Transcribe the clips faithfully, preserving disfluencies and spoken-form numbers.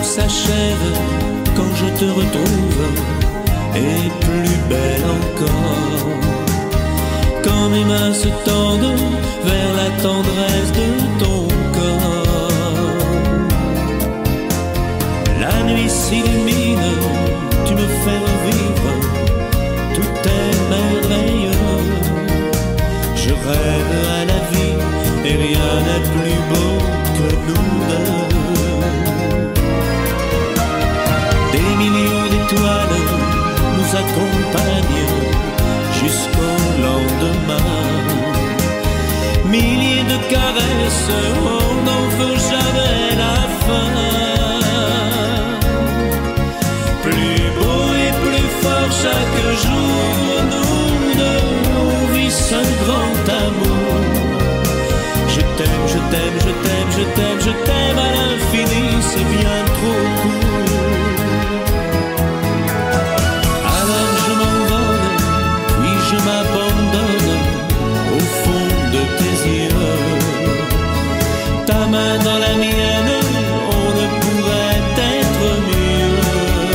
tout s'achève quand je te retrouve, et plus belle encore. Quand mes mains se tendent vers la tendresse de ton corps, la nuit s'illumine, tu me fais revivre, tout est merveilleux. Je rêve à la vie et rien n'est plus beau que nous deux. Des millions d'étoiles nous accompagnent jusqu'au lendemain. Milliers de caresses, on n'en veut jamais la fin. Plus beau et plus fort chaque jour, nous deux, on vit ce grand amour. Je t'aime, je t'aime, je t'aime, je t'aime, je t'aime à l'infini, c'est bien trop court. Alors je m'envole, puis je m'abandonne au fond de tes yeux. Ta main dans la mienne, on ne pourrait être mieux.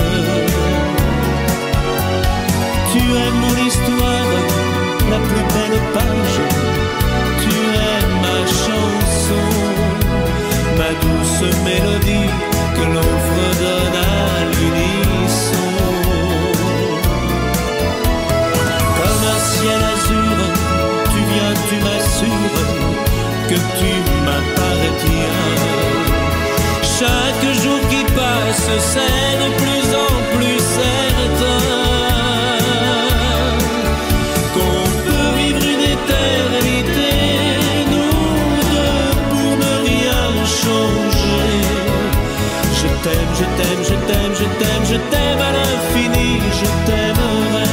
Tu es mon histoire, la plus belle page. Tu es ma chanson, ma douce mélodie que l'on fredonne à l'unisson. Comme un ciel azur, tu viens, tu m'assures que tu m'appartiens. Chaque jour qui passe, c'est de plus en plus certain qu'on peut vivre une éternité, nous deux, pour ne rien changer. Je t'aime, je t'aime, je t'aime, je t'aime, je t'aime à l'infini, je t'aimerai.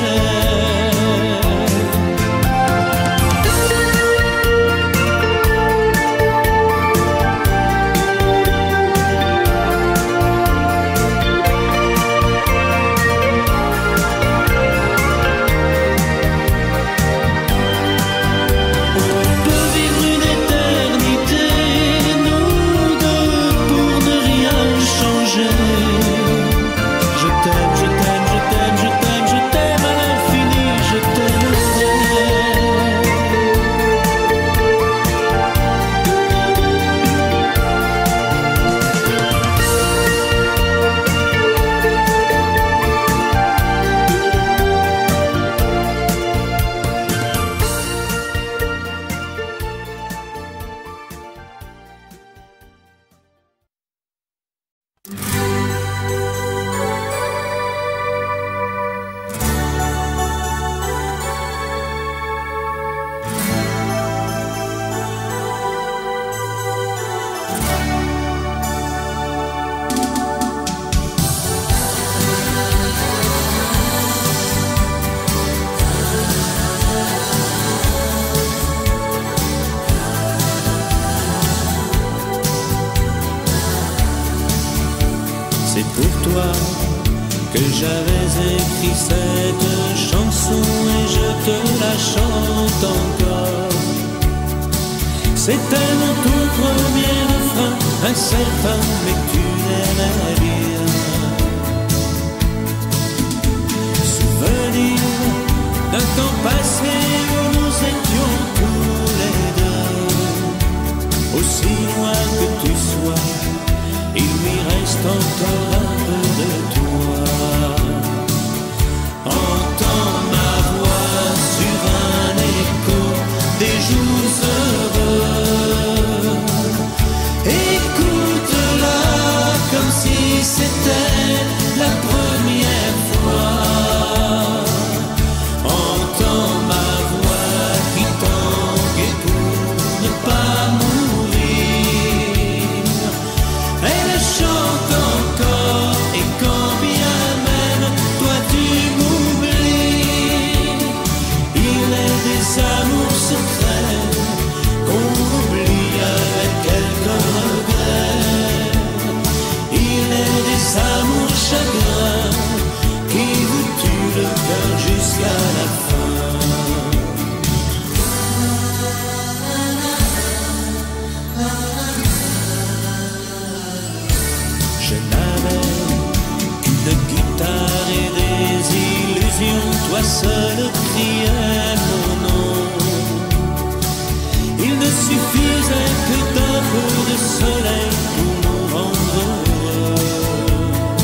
C'est pour toi que j'avais écrit cette chanson et je te la chante encore. C'était mon tout premier refrain, incertain mais tu l'aimais bien. Souvenir d'un temps passé où nous étions tous les deux. Aussi loin que tu sois, il lui reste encore un peu de toi. Entends ma voix sur un écho des jours heureux. Écoute-la comme si c'était la première fois. Entends ma voix qui tangue pour ne pas mourir. Elle chante encore et quand bien même toi tu m'oublies. Il est des amours secrets qu'on oublie avec quelques regrets. Il est des amours chagrins qui vous tuent le cœur jusqu'à la fin. Je n'avais seule criait mon nom. Il ne suffisait que d'un peu de soleil pour nous rendre heureux.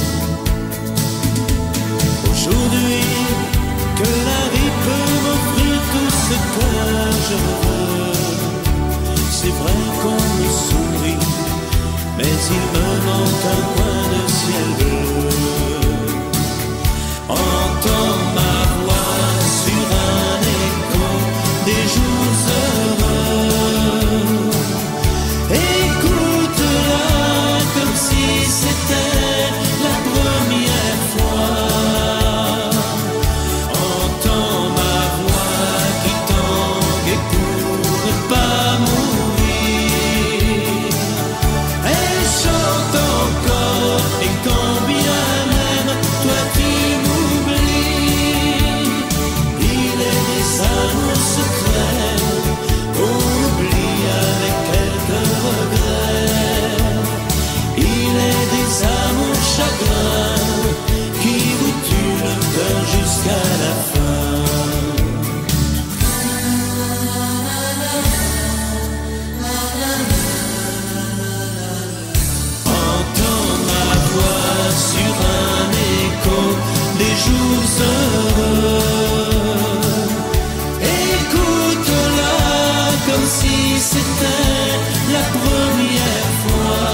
Aujourd'hui, que la vie peut m'offrir tout ce que je veux. C'est vrai qu'on me sourit, mais il me manque un coin de ciel bleu. Entends ma voix sur un écho des jours heureux. Écoute-la comme si c'était la première fois. Entends ma voix qui tangue et pour ne pas mourir. Elle chante encore et quand bien même toi tu m'oublies. Il est des amours secrets qu'on oublie avec quelques regrets. Il est des amours chagrins qui vous tuent le cœur jusqu'à la fin. Entends ma voix sur un écho des jours heureux. Écoute-la comme si c'était la première fois.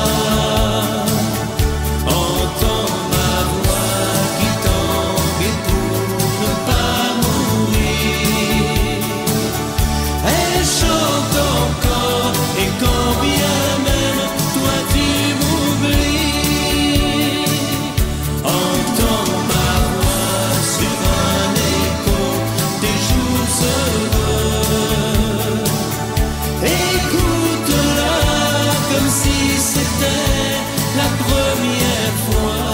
Entends ma voix qui tangue et pour ne pas mourir. Elle chante encore et quand bien même toi tu m'oublies. Entends ma voix sur un écho des jours heureux. Écoute-la comme si c'était la première fois.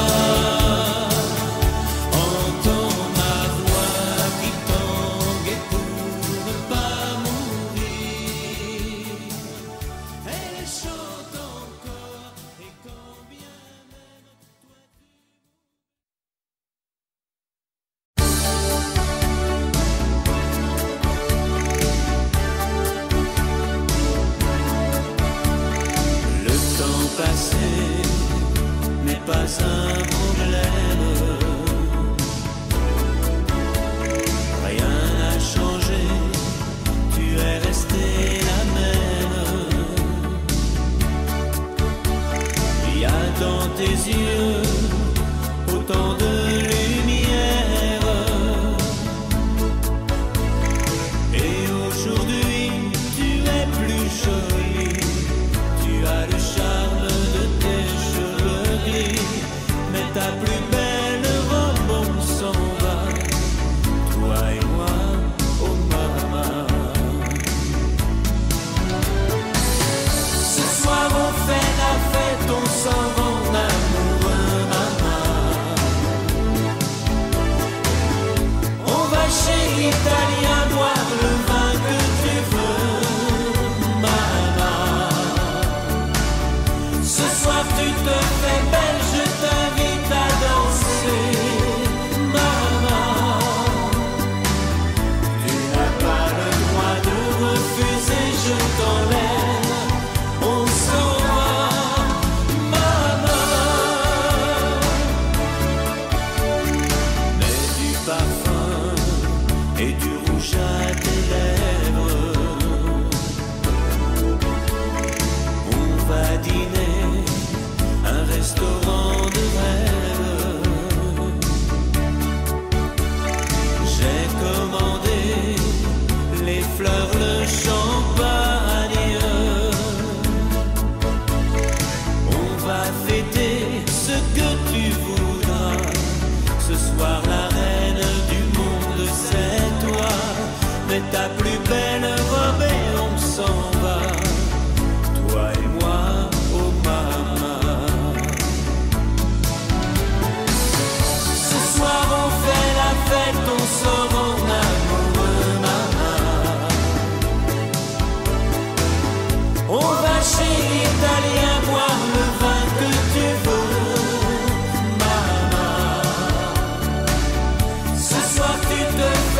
Entends ma voix qui tangue et pour ne pas mourir. Elle chante encore et quand bien même toi Le temps passé n'est pas un problème. Rien n'a changé, tu es restée la même. Il y a dans tes yeux autant de lumière. Et aujourd'hui, tu es plus jolie. Tu as le charme de tes cheveux gris, mais ta plus belle robe on s'en va. Toi et moi, oh maman. Ce soir on fait la fête, on s'en va en amoureux, maman. On va chez l'Italien boire le vin que tu veux, maman. Ce soir tu te fais belle, je t'invite à danser, maman. Tu n'as pas le droit de refuser, je t'enlève, on s'en va, maman. Mets du parfum et du rouge à tes lèvres. On va dîner, un restaurant de rêve. J'ai commandé les fleurs, le champagne. On va fêter ce que tu voudras. Ce soir la reine du monde c'est toi. Mais ta plus belle robe et on s'en va. Toi et moi, oh maman. Ce soir on fait la fête, on sort en amoureux, maman. On va chez l'Italien boire le vin que tu veux, maman. Ce soir tu te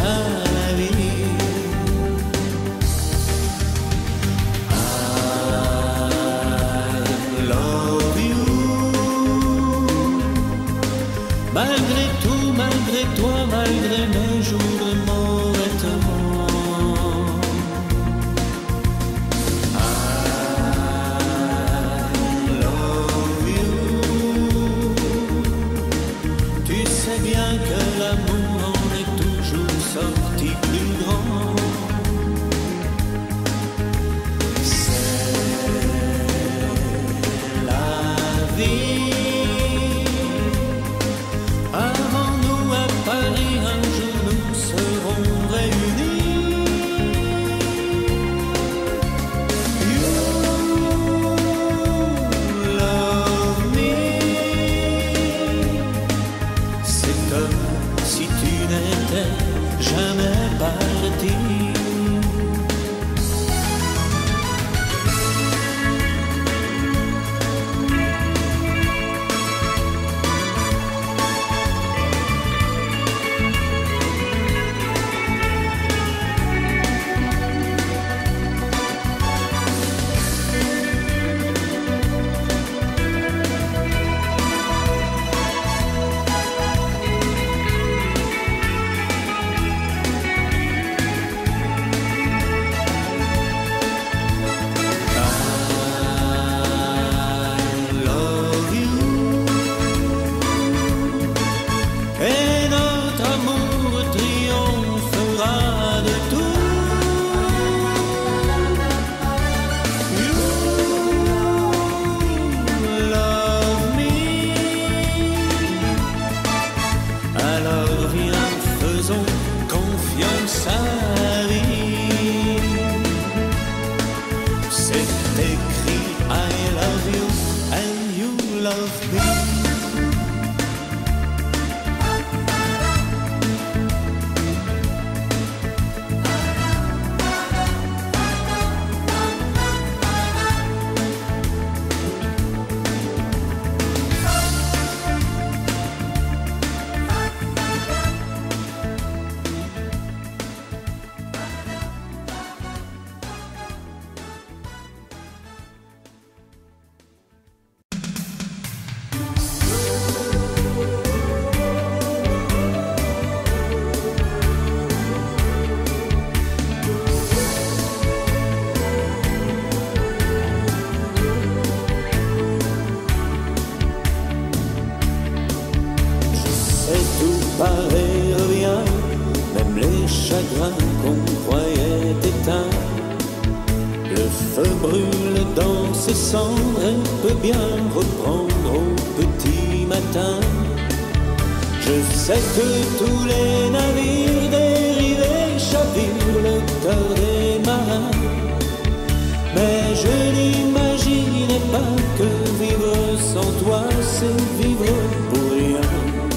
ça la vie. I love you. Malgré tout, malgré toi, malgré mes jours de mauvais temps. I love you. Tu sais bien que l'amour en est toujours sorti plus grand. C'est la vie. Avant nous à Paris, un jour nous serons réunis. You love me. C'est comme si tu n'étais jamais parti. Et notre amour triomphera de tout. You love me. Alors viens, faisons confiance à la vie. C'est écrit I love you and you love me. Et tout paraît revient, même les chagrins qu'on croyait éteints. Le feu brûle dans ses cendres et peut bien reprendre au petit matin. Je sais que tous les navires dérivés chavirent le cœur des marins, mais je n'imaginais pas que vivre sans toi, c'est vivre pour rien.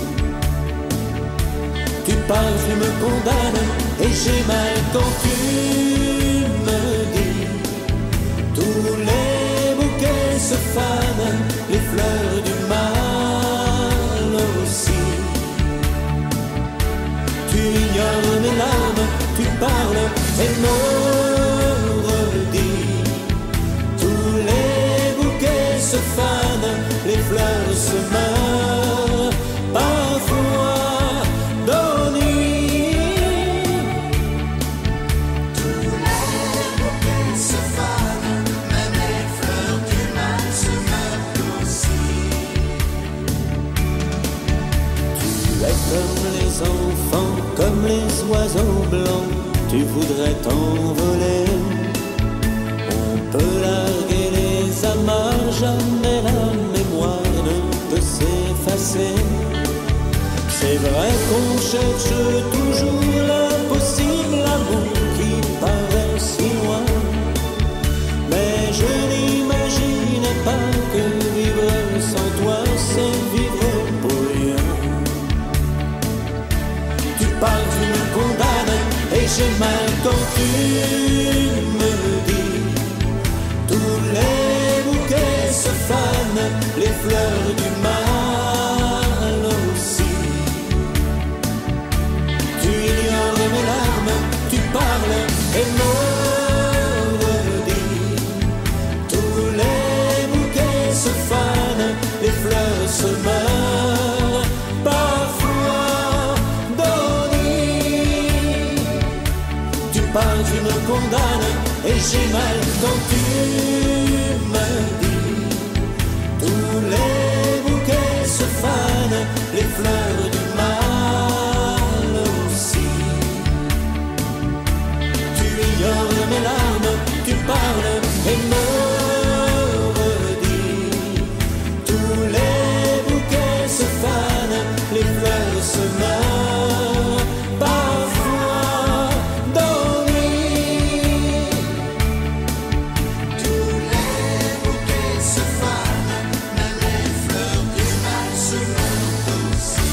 Tu parles, tu me condamnes, et j'ai mal quand tu me dis tous les bouquets se fanent, les fleurs du mal aussi. Tu ignores mes larmes, tu parles et me redis tous les bouquets se fanent, les fleurs se meurent parfois. Comme les enfants, comme les oiseaux blancs, tu voudrais t'envoler. On peut larguer les amarres, jamais la mémoire ne peut s'effacer. C'est vrai qu'on cherche toujours l'impossible amour qui paraît si loin, mais je n'imagine pas que vivre sans toi, c'est vivre pour rien. Tu parles, tu me condamnes, et j'ai mal quand tu me dis tous les bouquets se fanent, les fleurs du mal aussi. Tu ignores mes pas, tu me condamnes, et j'ai mal quand tu me dis. Tous les bouquets se fanent, les fleurs du mal aussi. Tu ignores mes larmes, tu parles et me redis. Tous les bouquets se fanent, les fleurs se meurent, parfois dormir. Tous les bouquets se fanent, mais les fleurs du mal se meurent aussi.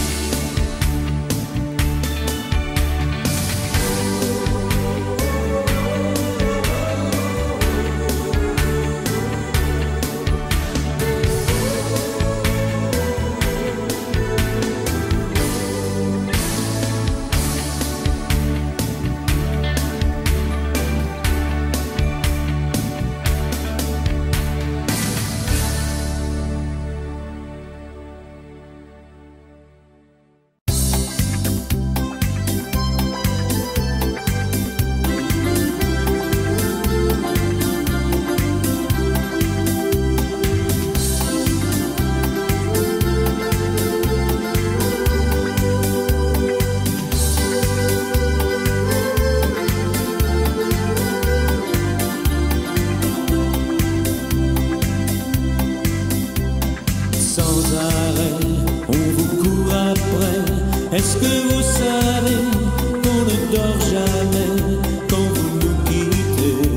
Est-ce que vous savez qu'on ne dort jamais quand vous nous quittez?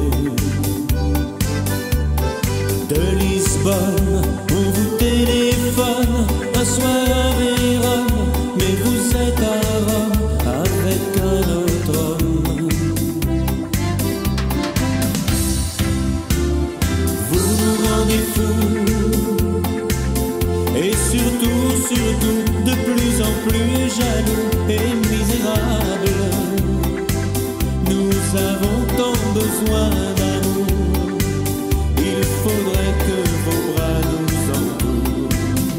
De Lisbonne, on vous téléphone un soir à Vérone, mais vous êtes à Rome avec un autre homme. Vous nous rendez fous, et surtout, surtout, de plus en plus jaloux et misérables. Nous avons tant besoin d'amour, il faudrait que vos bras nous entourent.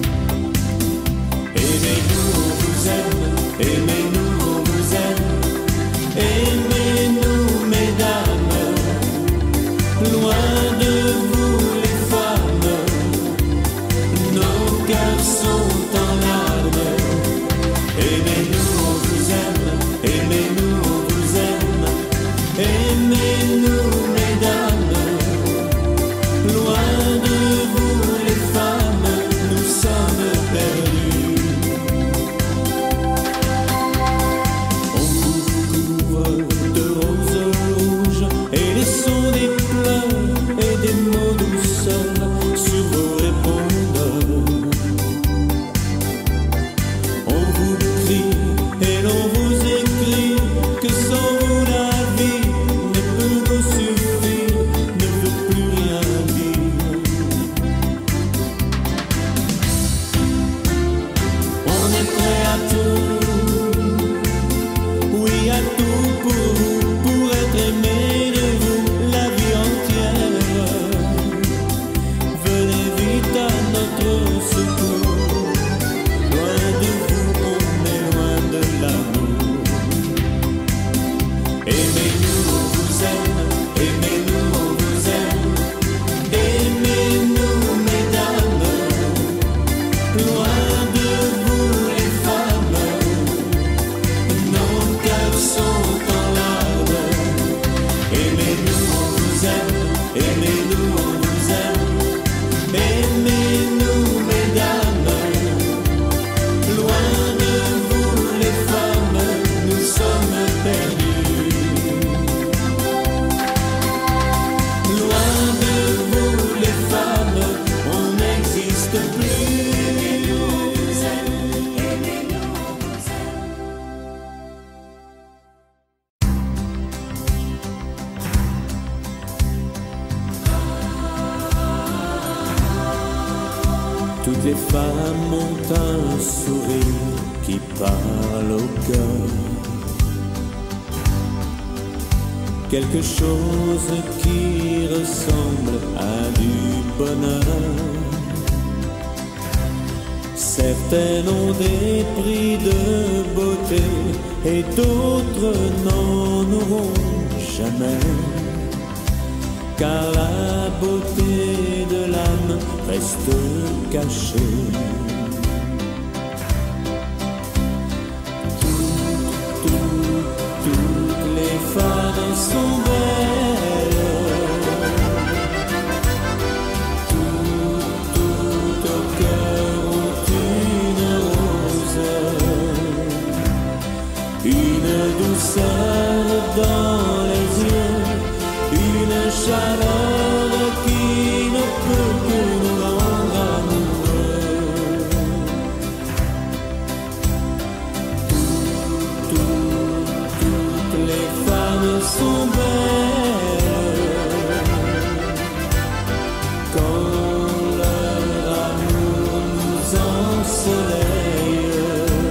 Aimez-nous, on vous aime, aimez-nous, on vous aime. Aimez-nous, mesdames, loin de vous les femmes, nos cœurs sont en larmes. Aimez-nous, on vous aime, aimez-nous, on vous aime. Aimez-nous, mesdames, loin de vous les femmes, nous sommes perdus. On vous couvre de roses rouges et les sons des pleurs et des mots douceurs sur vos répondeurs. On vous crie et l'on vous écrit que sans vous la vie ne peut nous suffire, ne veut plus rien dire. On est prêt à tout, oui à tout pour vous, pour être aimé de vous la vie entière. Venez vite à notre secours, loin de vous on est loin de l'amour. Aimez-nous, on vous aime, aimez-nous, on vous aime. Aimez-nous, mesdames, loin de vous les femmes, nos cœurs sont en larmes. Aimez-nous, on vous aime, aimez-nous, on vous aime. Aimez-nous, mesdames, loin de vous les femmes, nous sommes perdus. Loin de vous les femmes, on n'existe plus. Aimez-nous, on vous aime, aimez-nous, on vous aime. Toutes les femmes ont un sourire qui parle au cœur, quelque chose qui ressemble à du bonheur. Certaines ont des prix de beauté et d'autres n'en auront jamais, car la beauté de l'âme reste cachée. Toutes, toutes, toutes les femmes sont belles, toutes, toutes au cœur ont une rose, une douceur dans les yeux, une chaleur qui ne peut que nous rendre amoureux. Toutes, toutes, toutes les femmes sont belles quand leur amour nous ensoleille.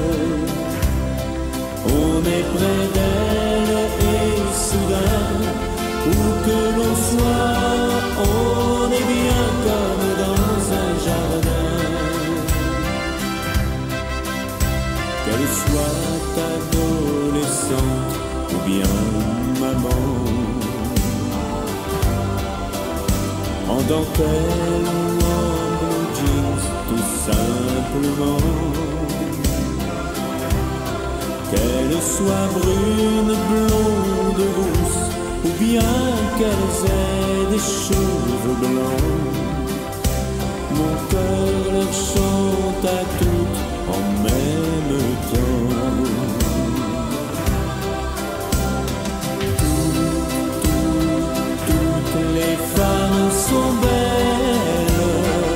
On est près d'elle et soudain, où que l'on soit, on est bien comme dans un jardin. Qu'elle soit adolescente ou bien maman, en dentelle ou en blue jeans, tout simplement. Qu'elle soit brune, blonde, rousse, ou bien qu'elles aient des cheveux blancs, mon cœur leur chante à toutes en même temps. Toutes, toutes, toutes les femmes sont belles,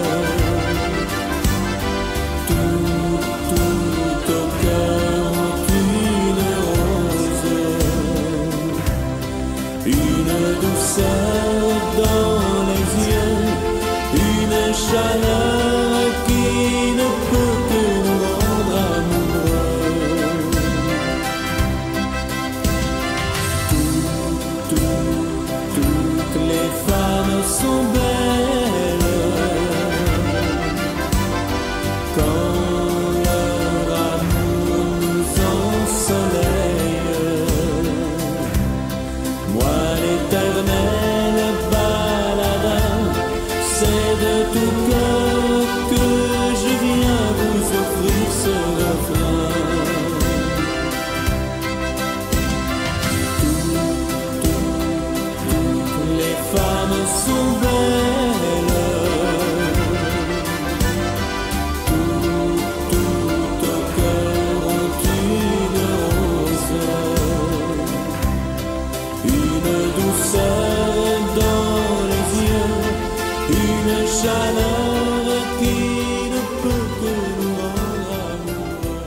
toutes, toutes au cœur ont une rose, une douceur dans les yeux, une chaleur qui ne peut que nous rendre amoureux. Toutes, toutes, toutes les femmes sont belles quand leur amour nous ensoleille. Moi l'éternel baladin, c'est de tout cœur que je viens vous offrir ce refrain. Toutes, toutes, toutes les femmes sont belles, toutes, toutes au cœur ont une rose, une douceur dans les yeux, une chaleur qui ne peut que nous rendre amoureux.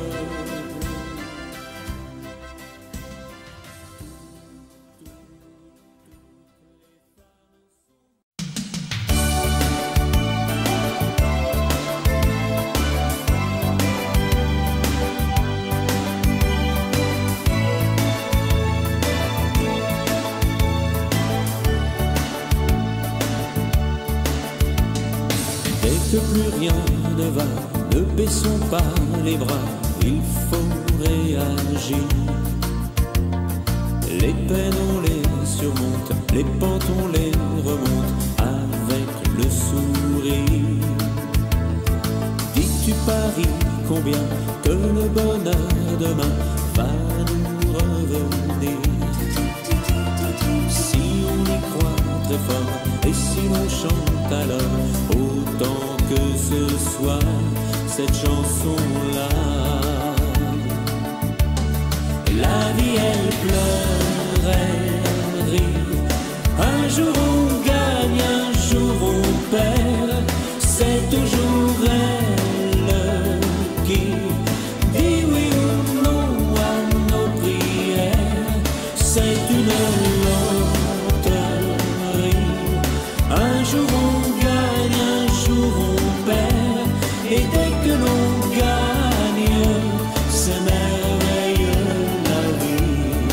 Dès que plus rien ne va, ne baissons pas les bras, il faut réagir. Les peines on les surmonte, les pentes on les remonte avec le sourire. Dis-tu Paris combien que le bonheur demain va nous revenir? Si on y croit très fort et si l'on chante alors autant que ce soit cette chanson-là. La vie elle pleure, elle rit, un jour on gagne, un jour on perd, c'est toujours elle qui dit oui ou non à nos prières. C'est une loterie, un jour on gagne, un jour on perd, et dès que l'on gagne, c'est merveilleux la vie.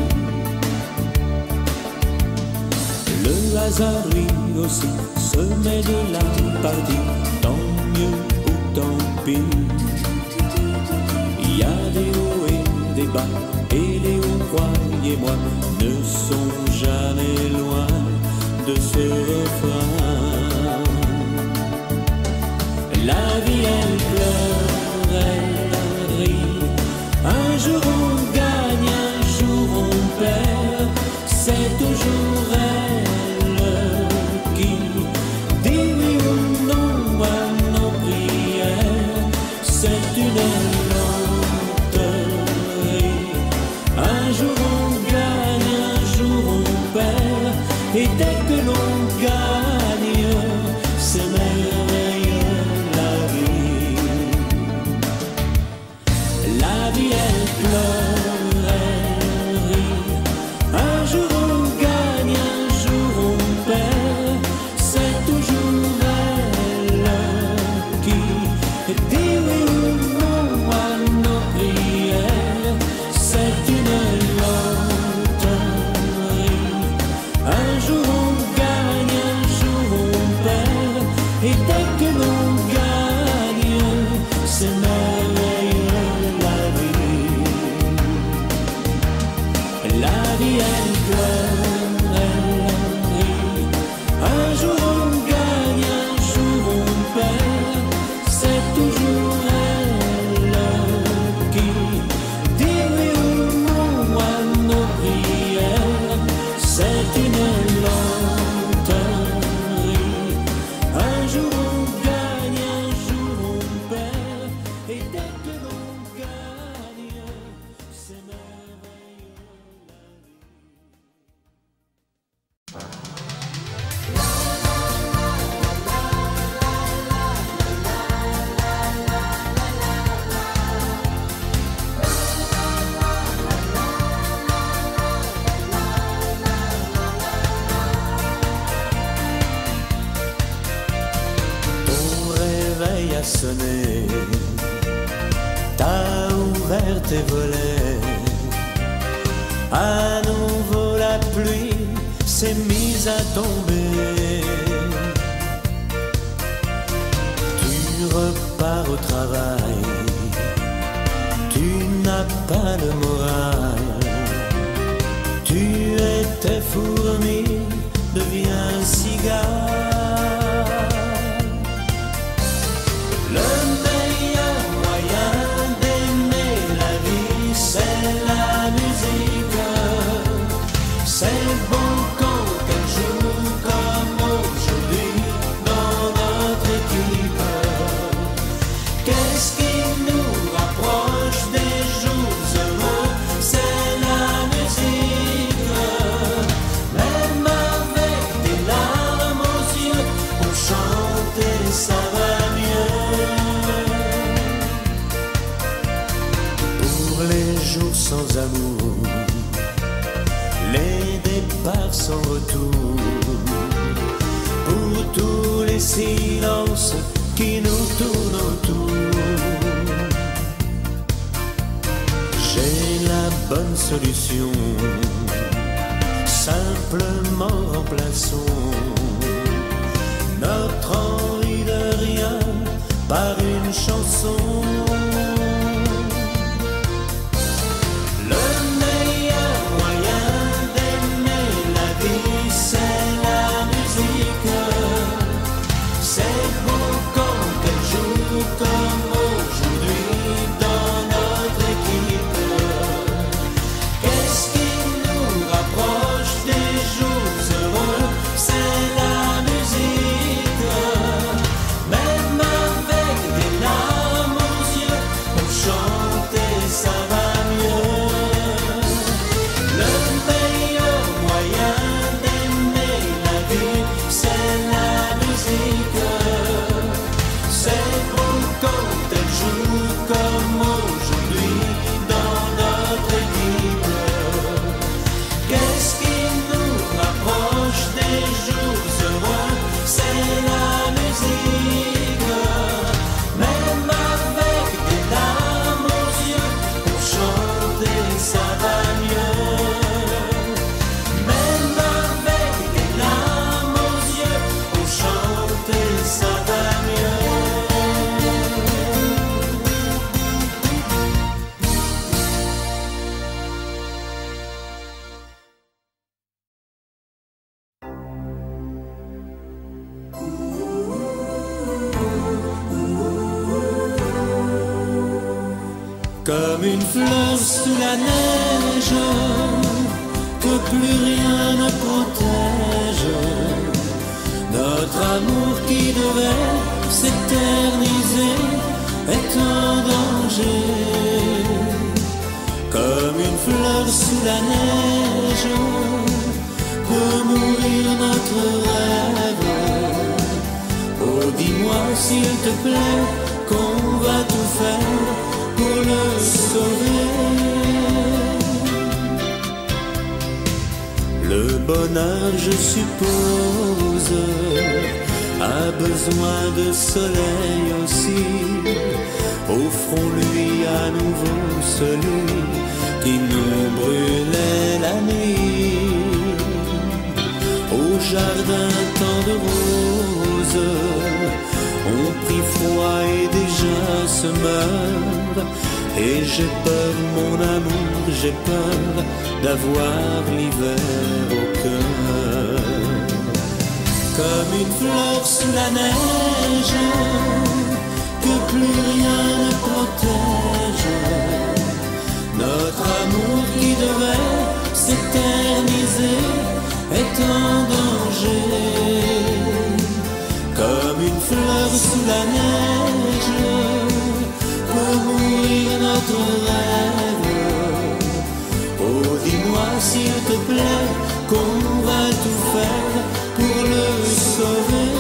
Le hasard lui aussi se met de la partie, tant mieux ou tant pis. Il y a des hauts et des bas, et les hauts croyez-moi, ne sont jamais loin de ce refrain. La vie elle pleure, elle rit, un jour on gagne, un jour on perd, c'est toujours elle qui dit oui ou non à nos prières, c'est une lente rire. Un jour on gagne, un jour on perd, et dès que l'on gagne, c'est merveilleux la vie. La vie elle pleure, elle rit, un jour on gagne, un jour on perd, c'est toujours elle qui dit oui ou non à nos prières, c'est une lente rire. Un jour on gagne, un jour on perd, et dès que l'on gagne, c'est merveilleux la vie. La vie elle pleure, elle rit, un jour on gagne, un jour on perd, c'est toujours elle qui dit oui ou non à nos prières, c'est une lente rire. Un jour on gagne, un jour on perd, et dès que l'on gagne, c'est merveilleux la vie. Ton réveil a sonné, t'as ouvert tes volets, à nouveau la pluie s'est mise à tomber. Tu repars au travail, tu n'as pas le moral, tu étais fourmi, deviens cigare. Le meilleur moyen d'aimer la vie, c'est la musique. C'est bon quand elle joue comme aujourd'hui dans notre équipe. Qu'est-ce qui nous rapproche des jours heureux? C'est la musique. Même avec des larmes aux yeux, on chante et ça va mieux. Pour les jours sans amour, les départs sans retour, pour tous les silences qui nous tournent autour, j'ai la bonne solution. Simplement remplaçons notre envie de rien par une chanson. Le meilleur moyen d'aimer la vie, c'est la musique. C'est beau quand elle joue comme aujourd'hui dans notre équipe. Qu'est-ce qui nous rapproche des jours heureux? comme une fleur sous la neige, que plus rien ne protège. Notre amour qui devait s'éterniser est en danger. Comme une fleur sous la neige, peut mourir notre rêve. Oh, dis-moi s'il te plaît qu'on va tout faire pour le sauver. Le bonheur, je suppose, a besoin de soleil aussi. Offrons-lui à nouveau celui qui nous brûlait la nuit. Au jardin tant de roses, on prit froid et déjà se meurt. Et j'ai peur, mon amour, j'ai peur d'avoir l'hiver au cœur. Comme une fleur sous la neige, que plus rien ne protège. Notre amour qui devait s'éterniser est en danger. Comme une fleur sous la neige, peut mourir notre rêve. Oh, dis-moi s'il te plaît qu'on va tout faire pour le sauver.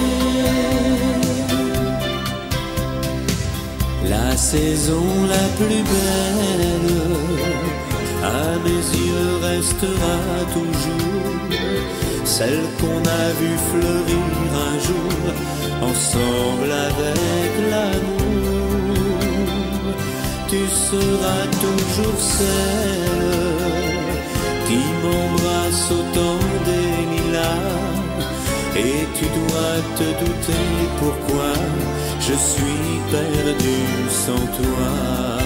La saison la plus belle à mes yeux restera toujours celle qu'on a vue fleurir un jour ensemble avec l'amour. Tu seras toujours celle qui m'embrasse au temps des lilas. Et tu dois te douter pourquoi je suis perdu sans toi.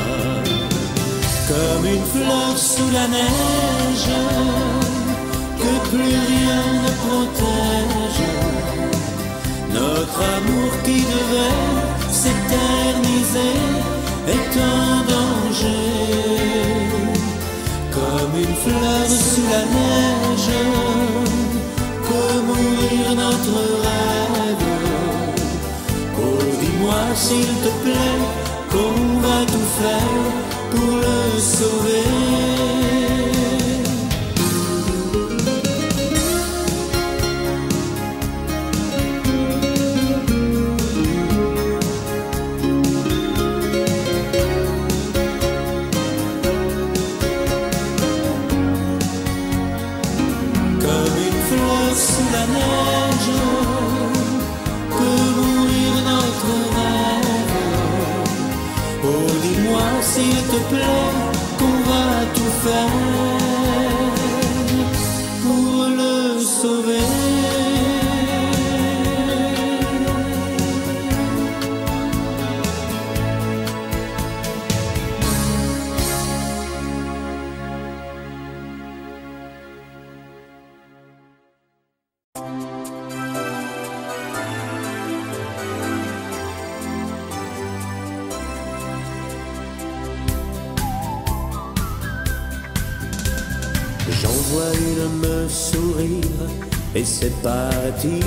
Comme une fleur sous la neige, que plus rien ne protège. Notre amour qui devait s'éterniser est en danger. Comme une fleur sous la neige, peut mourir notre rêve. Oh, dis-moi s'il te plaît qu'on va tout faire pour le sauver. Sous la neige, peut mourir notre rêve. Oh, dis-moi s'il te plaît qu'on va tout faire pour le sauver. J'en vois une me sourire et c'est parti.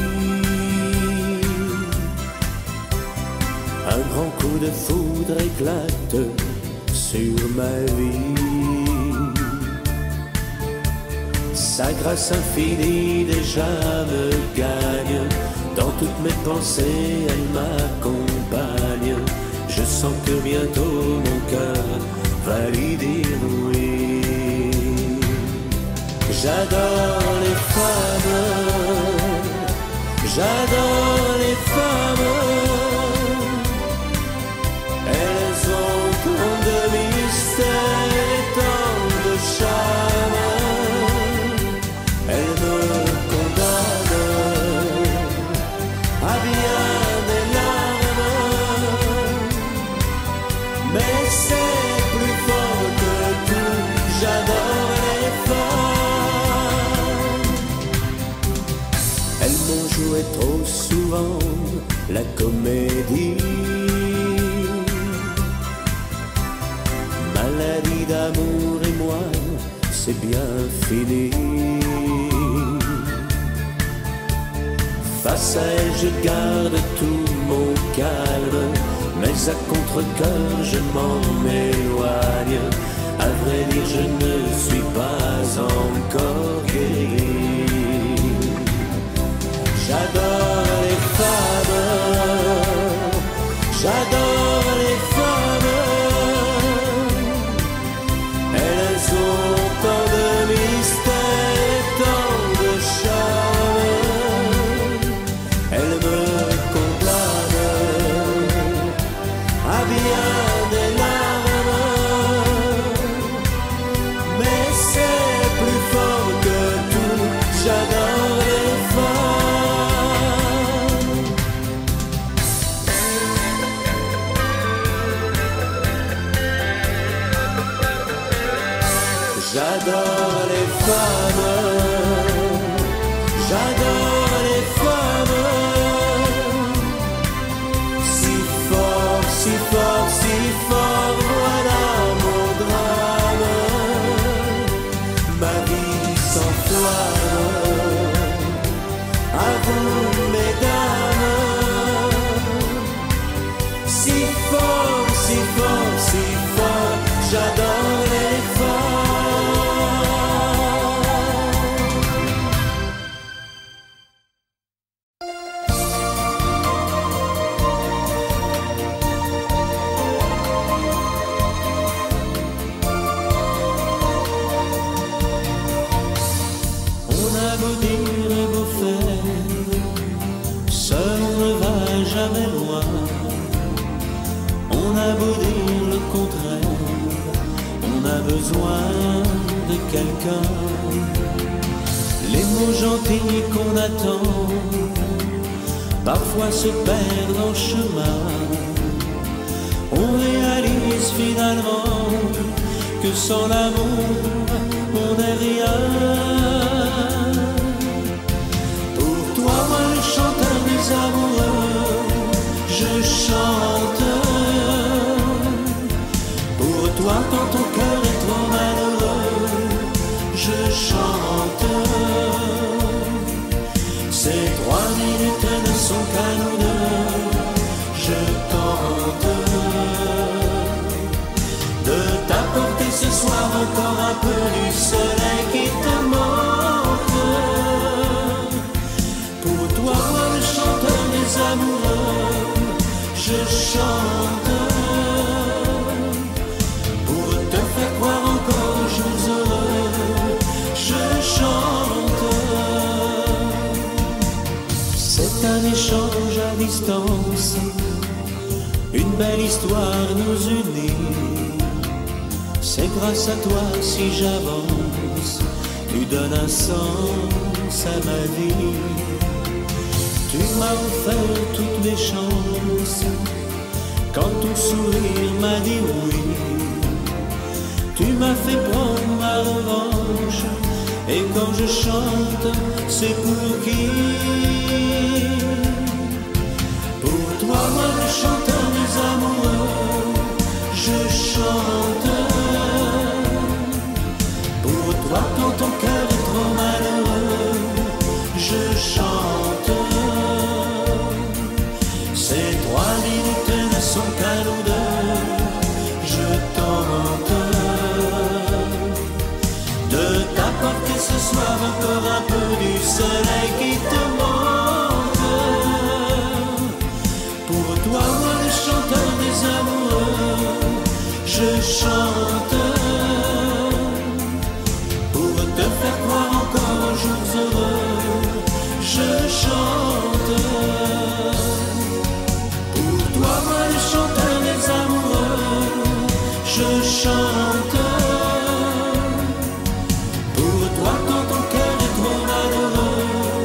Un grand coup de foudre éclate sur ma vie. Sa grâce infinie déjà me gagne. Dans toutes mes pensées, elle m'accompagne. Je sens que bientôt mon cœur va lui dire oui. J'adore les femmes, j'adore les femmes. Elles ont tant de mystère et tant de charme. Elles me condamnent à bien des larmes. Mais c'est plus fort que tout, j'adore les femmes. Joué trop souvent la comédie. Mal la vie d'amour et moi, c'est bien fini. Face à elle, je garde tout mon calme, mais à contre-cœur, je m'en éloigne. À vrai dire, je ne suis pas encore guéri. J'adore les femmes, j'adore les femmes. Elles ont tant de mystère, tant de charme. Elles me condamnent à bien des larmes, mais c'est plus fort que tout. J'adore les femmes. J'adore les femmes, j'adore les femmes. Si fort, si fort, si fort, voilà mon drame. Ma vie s'enflamme, à vous mesdames. Si fort, si fort, si fort, j'adore les femmes. On a beau dire et beau faire, seul on ne va jamais loin. On a beau dire le contraire, on a besoin de quelqu'un. Les mots gentils qu'on attend parfois se perdent en chemin. On réalise finalement que sans l'amour on n'est rien. Pour toi, moi le chanteur des amoureux, je chante. Pour toi, quand ton cœur est trop malheureux, je chante. Ces trois minutes ne sont qu'à nous deux, je tente de t'apporter ce soir encore un peu du soleil qui te manque. Pour toi, moi le chanteur des amoureux, je chante. Pour te faire croire encore aux jours heureux, je chante. C'est un échange à distance, une belle histoire nous unit. C'est grâce à toi si j'avance, tu donnes un sens à ma vie. Tu m'as offert toutes mes chances, quand ton sourire m'a dit oui. Tu m'as fait prendre ma revanche, et quand je chante, c'est pour qui? Pour toi, moi le chanteur des amoureux, je chante. Pour toi, quand ton cœur est trop malheureux, je chante. Ces trois minutes ne sont qu'à nous deux, je tente de t'apporter ce soir encore un peu du soleil qui te manque. Pour toi, moi le chanteur des amoureux, je chante. Pour te faire croire encore aux jours heureux, je chante. Pour toi, moi le chanteur des amoureux, je chante. Pour toi, quand ton cœur est trop malheureux,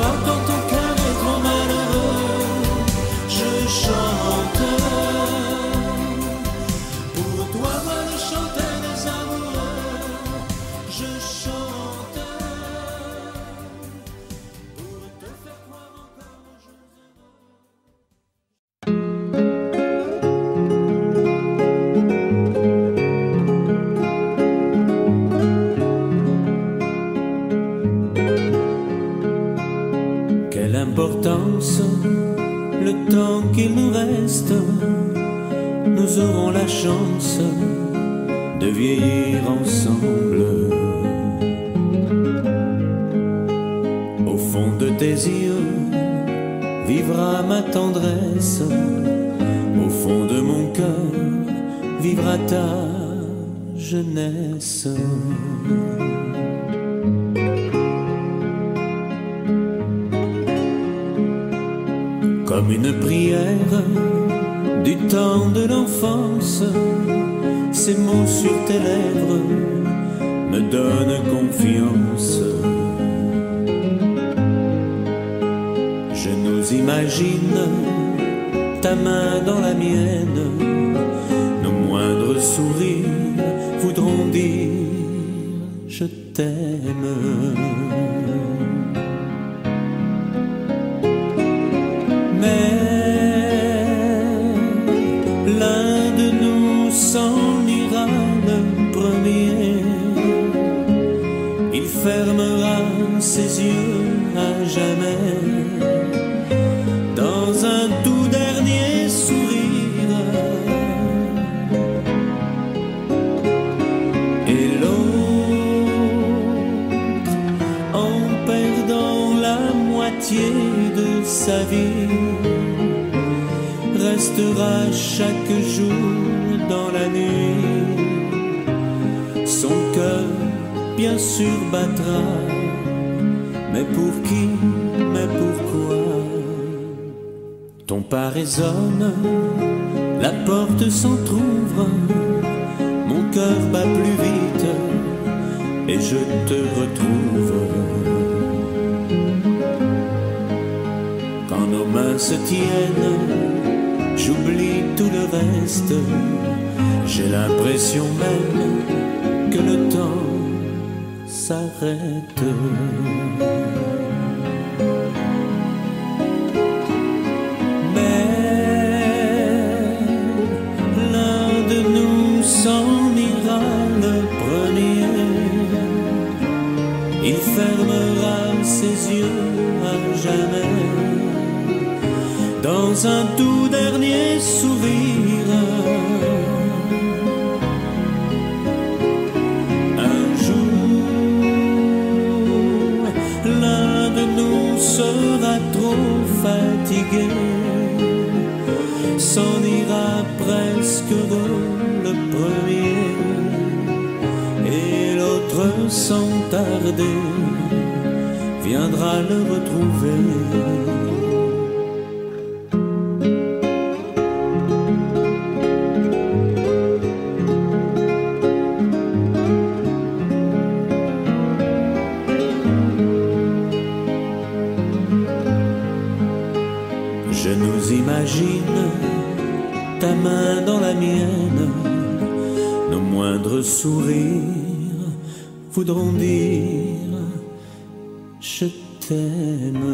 soir quand ton cœur est trop malheureux, je chante. Pour toi, moi le chanteur des amoureux, je chante. Pour te faire croire encore aux jours heureux. Quelle importance, le temps qu'il nous reste, nous aurons la chance de vieillir ensemble. Au fond de tes yeux vivra ma tendresse, au fond de mon cœur vivra ta jeunesse. Comme une prière du temps de l'enfance, ces mots sur tes lèvres me donnent confiance. Je nous imagine, ta main dans la mienne, nos moindres sourires voudront dire je t'aime. S'en ira le premier, il fermera ses yeux à jamais dans un tout dernier sourire, et l'autre, en perdant la moitié de sa vie, restera chaque jour dans la nuit. Son cœur bien sûr battra, mais pour qui, mais pourquoi? Ton pas résonne, la porte s'entr'ouvre, mon cœur bat plus vite et je te retrouve. Quand nos mains se tiennent, j'oublie tout le reste, j'ai l'impression même que le temps s'arrête. Mais l'un de nous s'en ira le premier, il fermera ses yeux à jamais dans un tout dernier sourire. Un jour, l'un de nous sera trop fatigué, s'en ira presque heureux le premier, et l'autre sans tarder viendra le retrouver. Je nous imagine, ta main dans la mienne, nos moindres sourires voudront dire je t'aime.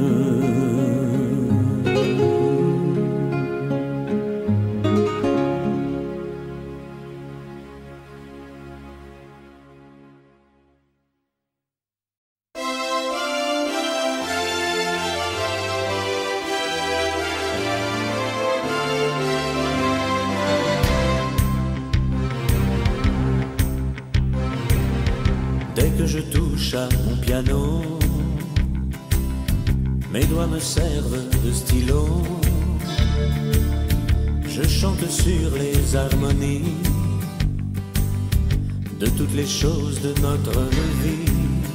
Dès que je touche à mon piano, mes doigts me servent de stylo. Je chante sur les harmonies de toutes les choses de notre vie.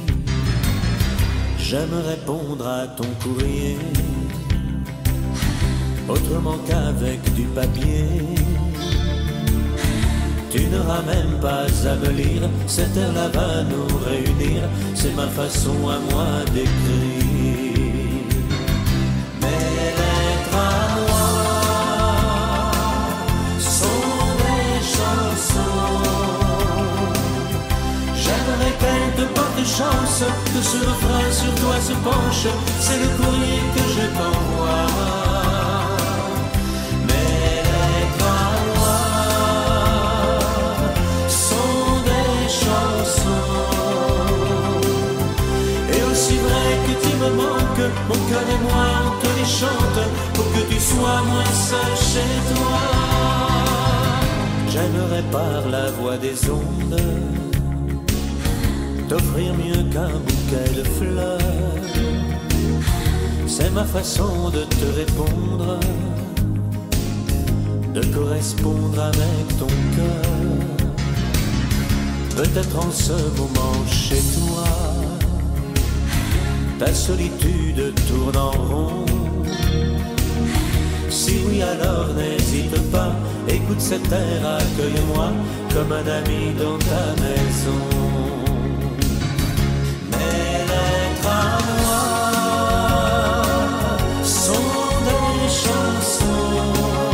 J'aime répondre à ton courrier autrement qu'avec du papier. Tu n'auras même pas à me lire, cette heure-là va nous réunir, c'est ma façon à moi d'écrire. se penche, c'est le courrier que je t'envoie. Mes lettres à moi sont des chansons. Et aussi vrai que tu me manques, mon cœur et moi on te les chante, pour que tu sois moins seul chez toi. J'aimerais par la voix des ondes t'offrir mieux qu'un bouquet de fleurs. C'est ma façon de te répondre, de correspondre avec ton cœur. Peut-être en ce moment chez toi, ta solitude tourne en rond. Si oui, alors n'hésite pas, écoute cet air, accueille-moi comme un ami dans ta maison. Mes lettres à moi sont des chansons.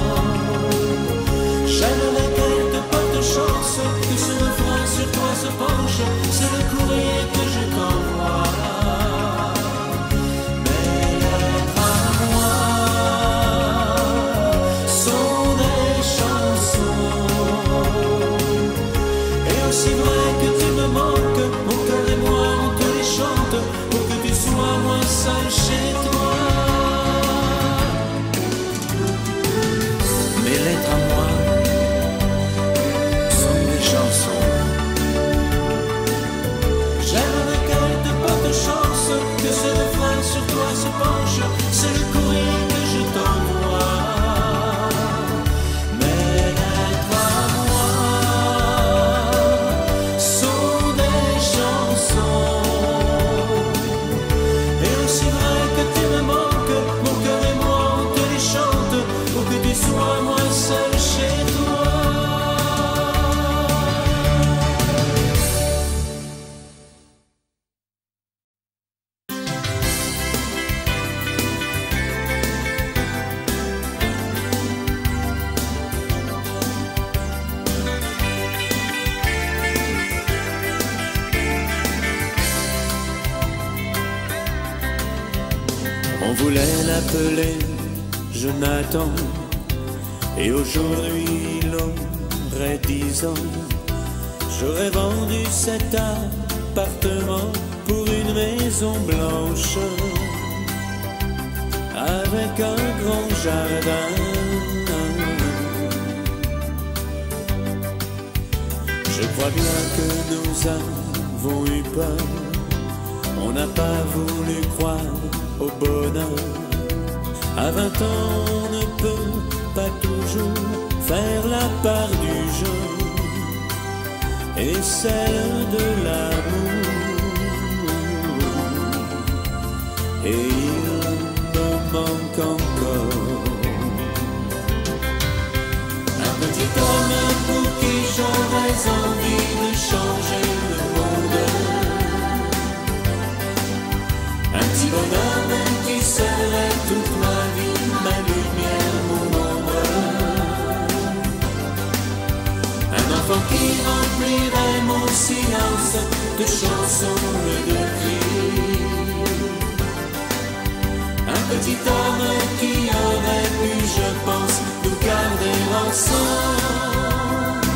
J'aimerais qu'elles te portent chance, que ce refrain sur toi se penche, c'est le courrier que je t'envoie. C'est vrai que tu me manques, mon cœur et moi on te les chante, pour que tu sois moins seul chez toi. Mes lettres à moi sont des chansons. J'aimerais qu'elles te portent chance, que ce refrain sur toi se penche, c'est le courrier que je t'envoie. Sois moins seul chez toi. On voulait l'appeler Jonathan, et aujourd'hui il aurait dix ans. J'aurais vendu cet appartement pour une maison blanche, avec un grand jardin. Je crois bien que nous avons eu peur, on n'a pas voulu croire au bonheur. À vingt ans on ne peut pas toujours faire la part du jeu et celle de l'amour. Et il me manque encore un petit homme pour qui j'aurais envie de changer le monde. Un petit bonhomme qui serait toute ma vie, ma lumière, mon ombre. Un enfant qui remplirait mon silence de chansons et de cris. Un petit homme qui aurait pu, je pense, nous garder ensemble.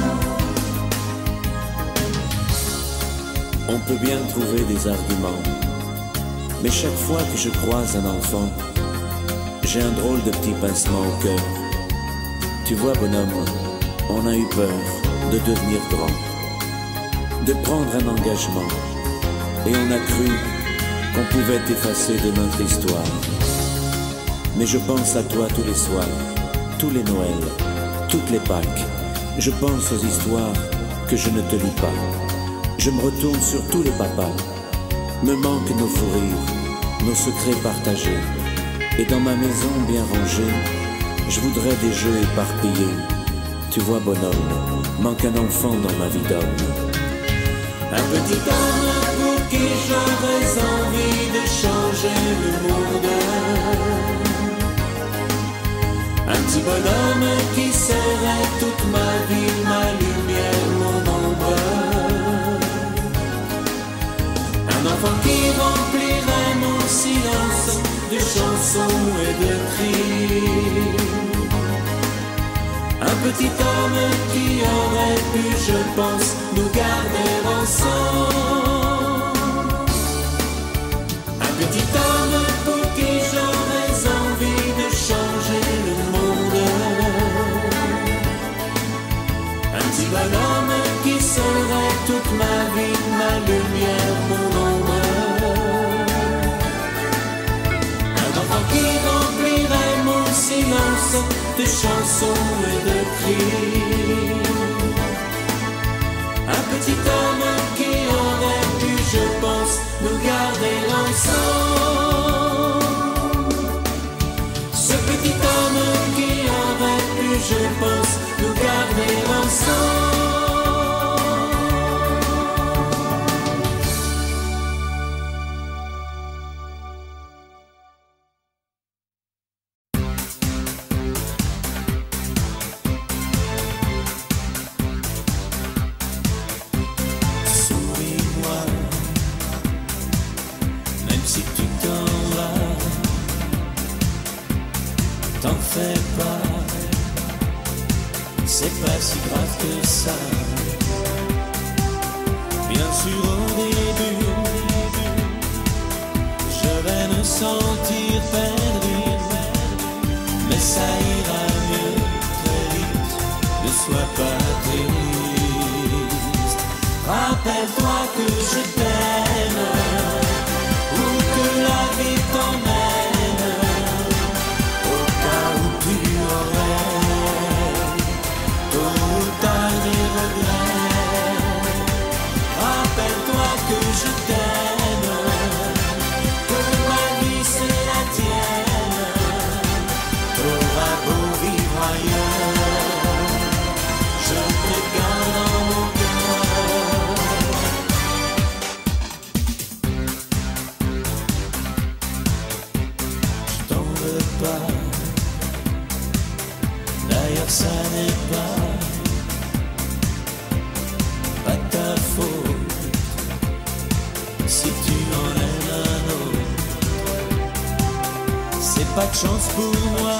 On peut bien trouver des arguments, mais chaque fois que je croise un enfant, j'ai un drôle de petit pincement au cœur. Tu vois, bonhomme, on a eu peur de devenir grand, de prendre un engagement, et on a cru qu'on pouvait effacer de notre histoire. Mais je pense à toi tous les soirs, tous les Noëls, toutes les Pâques. Je pense aux histoires que je ne te lis pas. Je me retourne sur tous les papas. Me manquent nos fous rires, nos secrets partagés. Et dans ma maison bien rangée, je voudrais des jeux éparpillés. Tu vois, bonhomme, manque un enfant dans ma vie d'homme. Un petit homme pour qui j'aurais envie de changer le monde. Un petit bonhomme qui serait toute ma vie, ma lumière, mon ombre. Un enfant qui remplirait mon chansons et de cris. Un petit homme qui aurait pu, je pense, nous garder ensemble. Un petit homme pour qui j'aurais envie de changer le monde. Un petit bonhomme qui serait toute ma vie, ma lumière, mon ombre. Un enfant qui remplirait mon silence de chansons et de cris. Un petit homme qui aurait pu, je pense, nous garder ensemble. Ce petit homme qui aurait pu, je pense, nous garder ensemble. T'en fais pas, c'est pas si grave que ça. Bien sûr au début, je vais me sentir perdu, mais ça ira mieux très vite, ne sois pas triste. Rappelle-toi que je t'aime, ou que la vie t'emmène. Que je t'aime, que ma vie c'est la tienne. T'auras beau vivre ailleurs, je te garde dans mon cœur. Je t'en veux pas, d'ailleurs ça n'est pas, pas ta faute. Si tu en aimes un autre, c'est pas de chance pour moi.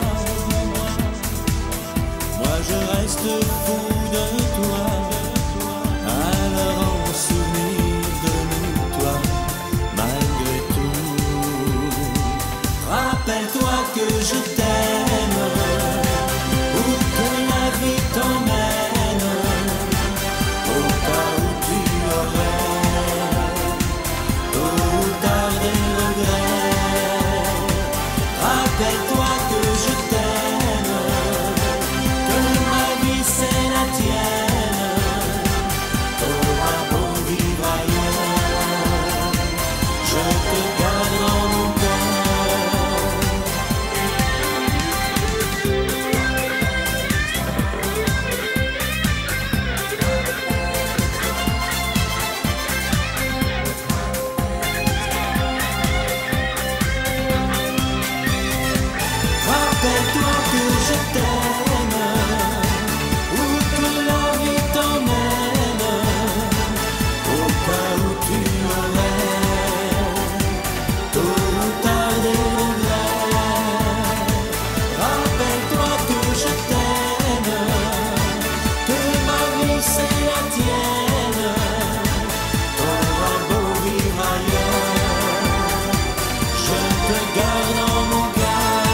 Moi je reste fou de toi. Alors en souvenir de nous, toi, malgré tout. Rappelle-toi que je t'aime, ou que la vie t'emmène, au cas où tu aurais rappelle-toi que je t'aime, que ma vie c'est la tienne. T'auras beau vivre ailleurs, je te garde dans mon Rappelle-toi que je t'aime, ou que la vie t'emmène, au cas où tu aurais tôt ou tard des regrets. Rappelle-toi que je t'aime, que ma vie c'est la tienne. T'auras beau vivre ailleurs, je te garde en mon cœur.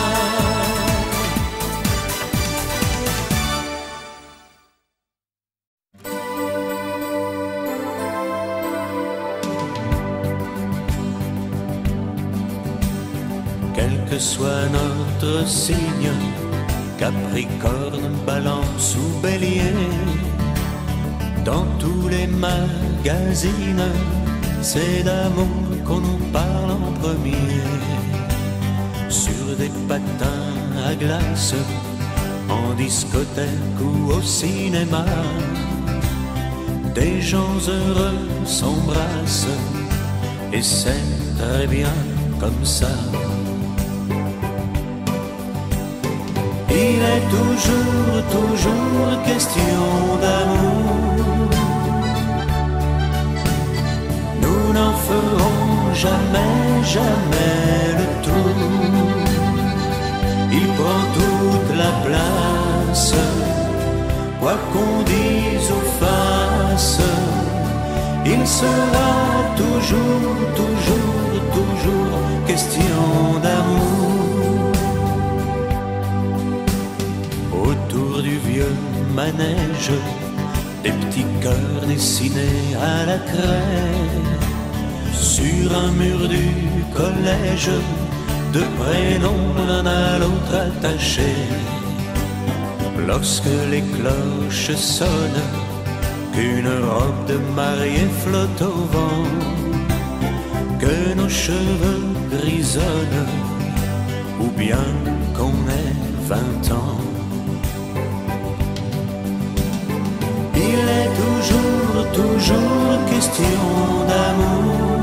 Quel que soit notre signe, Capricorne, Balance ou Bélier, dans tous les magazines, c'est d'amour qu'on nous parle en premier. Sur des patins à glace, en discothèque ou au cinéma, des gens heureux s'embrassent, et c'est très bien comme ça. Il est toujours, toujours question d'amour. Nous n'en ferons jamais, jamais le tour. il prend toute la place. Quoi qu'on dise ou fasse, il sera toujours, toujours, toujours question d'amour. Autour du vieux manège, des petits cœurs dessinés à la craie. Sur un mur du collège, deux prénoms l'un à l'autre attachés. Lorsque les cloches sonnent, qu'une robe de mariée flotte au vent, que nos cheveux grisonnent, ou bien qu'on ait vingt ans. Il est toujours, toujours question d'amour.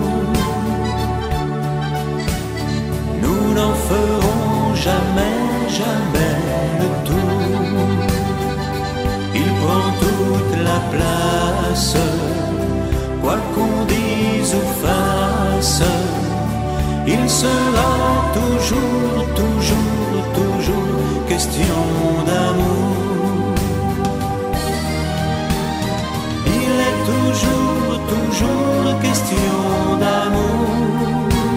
Nous n'en ferons jamais, jamais le tour. Il prend toute la place, quoi qu'on dise ou fasse, il sera toujours, toujours, toujours question d'amour. Il est toujours, toujours question d'amour.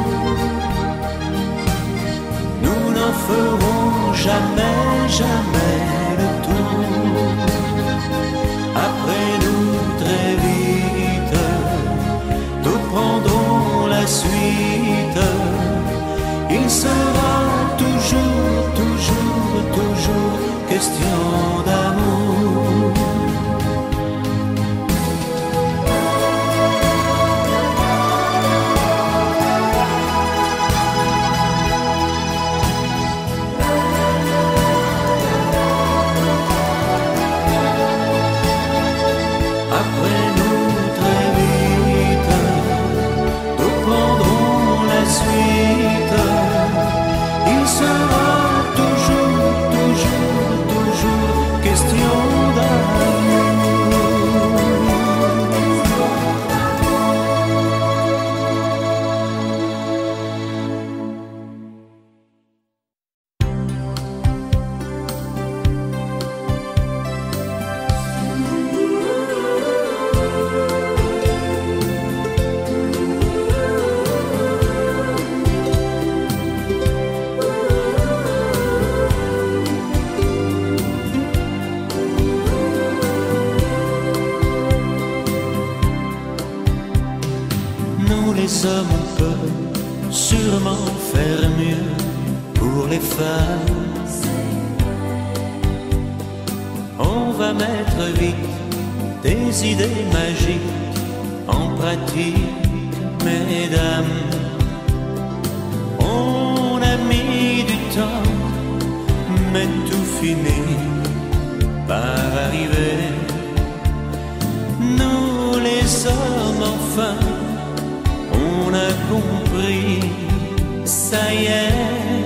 Nous n'en ferons jamais, jamais le tour. Après nous très vite, nous prendrons la suite. Il sera toujours, toujours, toujours question d'amour. Après nous très vite, nous prendrons la suite. Il sera toujours, toujours, toujours question d'amour. Nous les hommes, on peut sûrement faire mieux pour les femmes. On va mettre vite des idées magiques en pratique, mesdames. On a mis du temps, mais tout finit par arriver. Nous les hommes, enfin, on a compris, ça y est.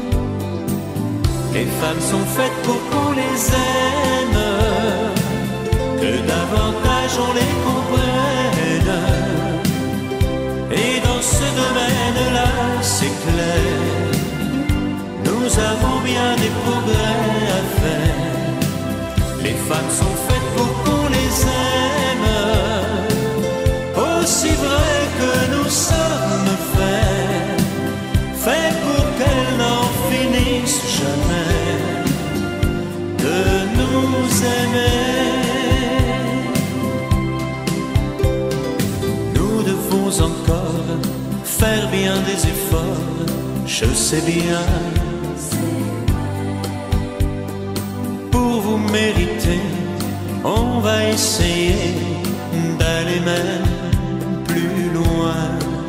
Les femmes sont faites pour qu'on les aime, que davantage on les comprenne. Et dans ce domaine-là, c'est clair, nous avons bien des progrès à faire. Les femmes sont faites pour qu'on les aime, aussi vrai que nous sommes faits, faits pour qu'elles n'en finissent jamais de nous aimer. Nous devons encore faire bien des efforts, je sais bien, pour vous mériter. On va essayer d'aller même plus loin.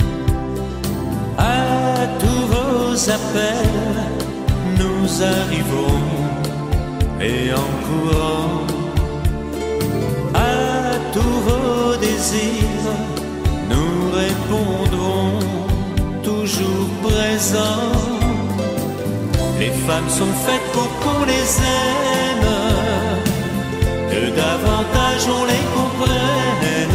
À tous vos appels, nous arriverons, et en courant. À tous vos désirs, nous répondrons, toujours présents. Les femmes sont faites pour qu'on les aime, que davantage on les comprenne.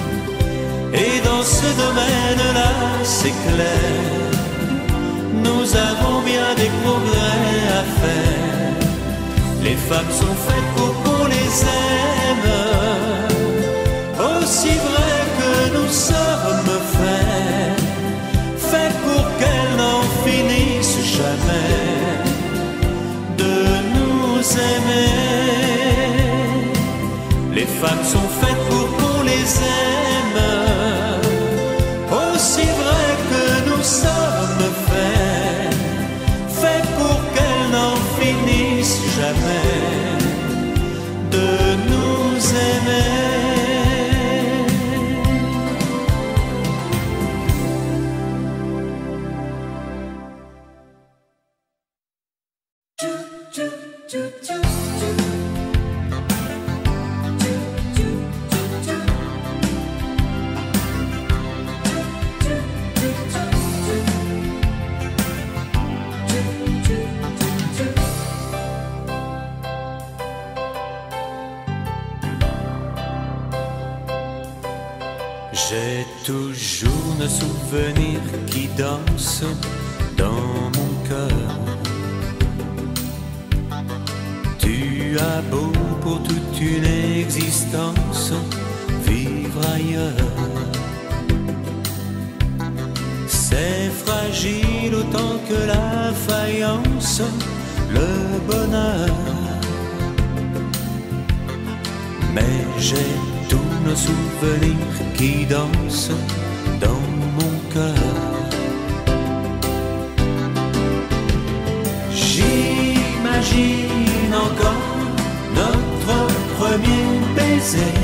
Et dans ce domaine-là, c'est clair, nous nous avons bien des progrès à faire. Les femmes sont faites pour qu'on les aime, aussi vrai que nous sommes faits, faits pour qu'elles n'en finissent jamais de nous aimer. Les femmes sont faites pour qu'on les aime, aussi vrai que nous sommes faits, faits pour qu'elles n'en finissent jamais de nous aimer. J'ai toujours nos souvenirs qui dansent dans mon cœur. Tu as beau pour toute une existence vivre ailleurs. C'est fragile autant que la faïence, le bonheur. Mais j'ai tous nos souvenirs qui dansent dans mon cœur. J'imagine encore notre premier baiser.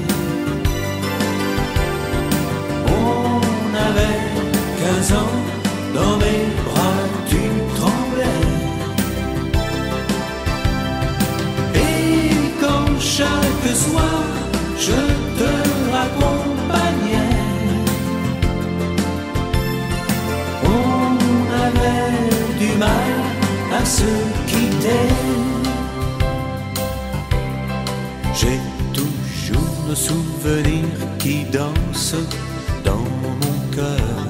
On avait quinze ans, dans mes bras tu tremblais. Et quand chaque soir je te raccompagnais, on avait du mal à se quitter. J'ai toujours nos souvenirs qui dansent dans mon cœur.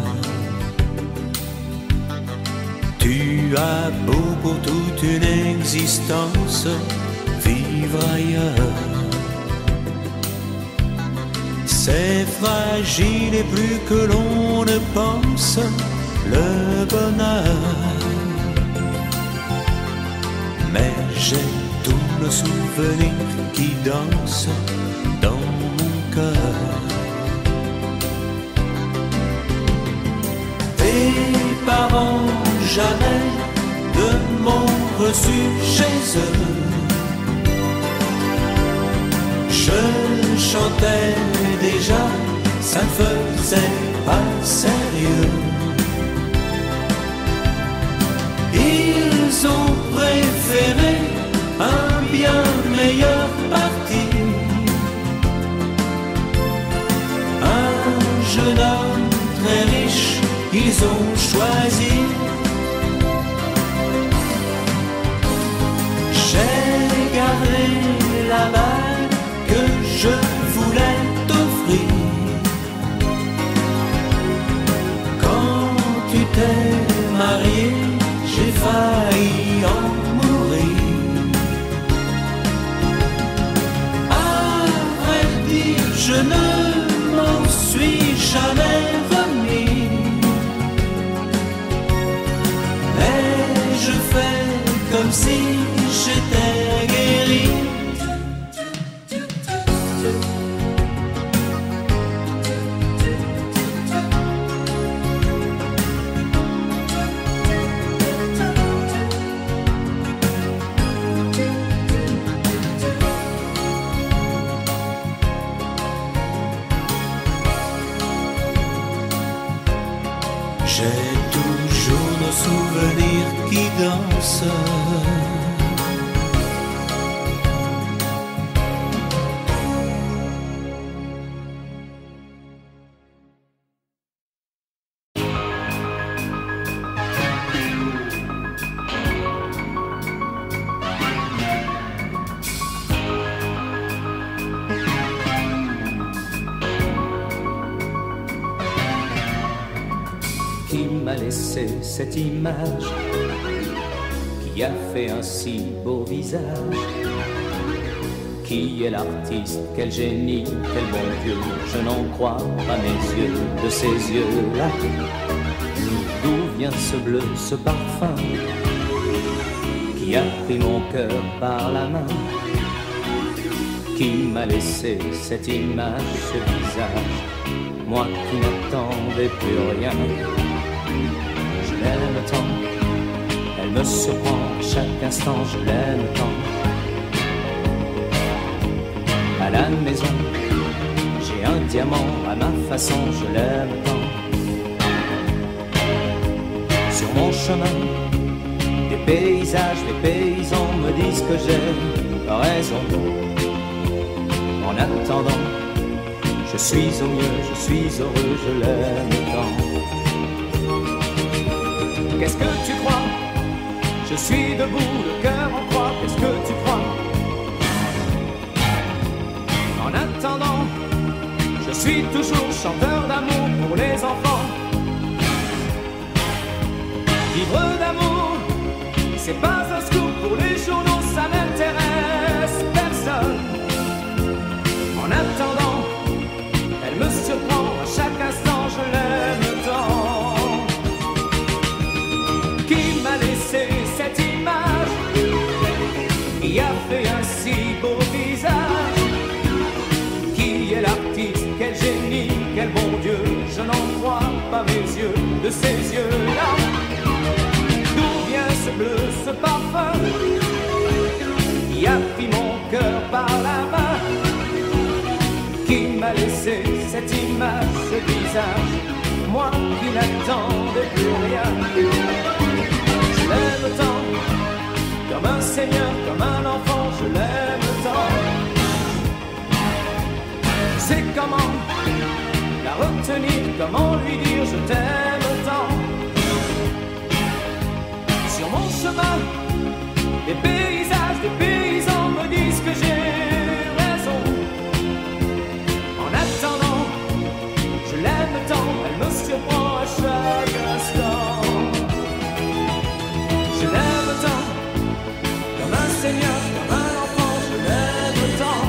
Tu as beau pour toute une existence vivre ailleurs. C'est fragile et plus que l'on ne pense, le bonheur. Mais j'ai tous nos souvenirs qui dansent dans mon cœur. Tes parents jamais ne m'ont reçu chez eux. Je chantais déjà, ça ne faisait pas sérieux. Ils ont préféré un bien meilleur parti, un jeune homme très riche, ils ont choisi. J'ai gardé la bague que je voulais t'offrir. Quand tu t'es marié, j'ai failli en mourir. À vrai dire, je ne m'en suis jamais remis. Mais je fais comme si j'étais guéri. J'ai toujours nos souvenirs qui dansent. Qui m'a laissé laissé cette image qui a fait un si beau visage. Qui est l'artiste? Quel génie, quel bon Dieu? Je n'en crois pas mes yeux, de ces yeux-là. D'où vient ce bleu, ce parfum qui a pris mon cœur par la main? Qui m'a laissé cette image, ce visage? Moi qui n'attendais plus rien. Je l'aime tant, elle me surprend à chaque instant, je l'aime tant. À la maison, j'ai un diamant à ma façon, je l'aime tant. Sur mon chemin, des paysages, des paysans me disent que j'ai raison. En attendant, je suis au mieux, je suis heureux, je l'aime tant. Qu'est-ce que tu crois? Je suis debout, le cœur en croix, qu'est-ce que tu crois? En attendant, je suis toujours chanteur d'amour pour les enfants. Vivre d'amour, c'est pas un scoop pour les journaux, ça n'intéresse personne. En attendant, elle me surprend à chaque instant, je l'aime tant. Qui m'a laissé cette image qui a fait un si beau visage? Qui est l'artiste? Quel génie, quel bon Dieu? Je n'en crois pas mes yeux, de ces yeux-là. D'où vient ce bleu, ce parfum qui a pris mon cœur par la main? Qui m'a laissé cette image, ce visage? Moi qui n'attendais plus rien. Je l'aime tant, comme un seigneur, comme un enfant, je l'aime tant. Je sais comment la retenir, comment lui dire je t'aime tant. Sur mon chemin, des paysages, des paysans me disent que j'ai raison. En attendant, je l'aime tant, elle me surprend à chaque instant. Je l'aime tant, comme un seigneur, comme un enfant, je l'aime tant.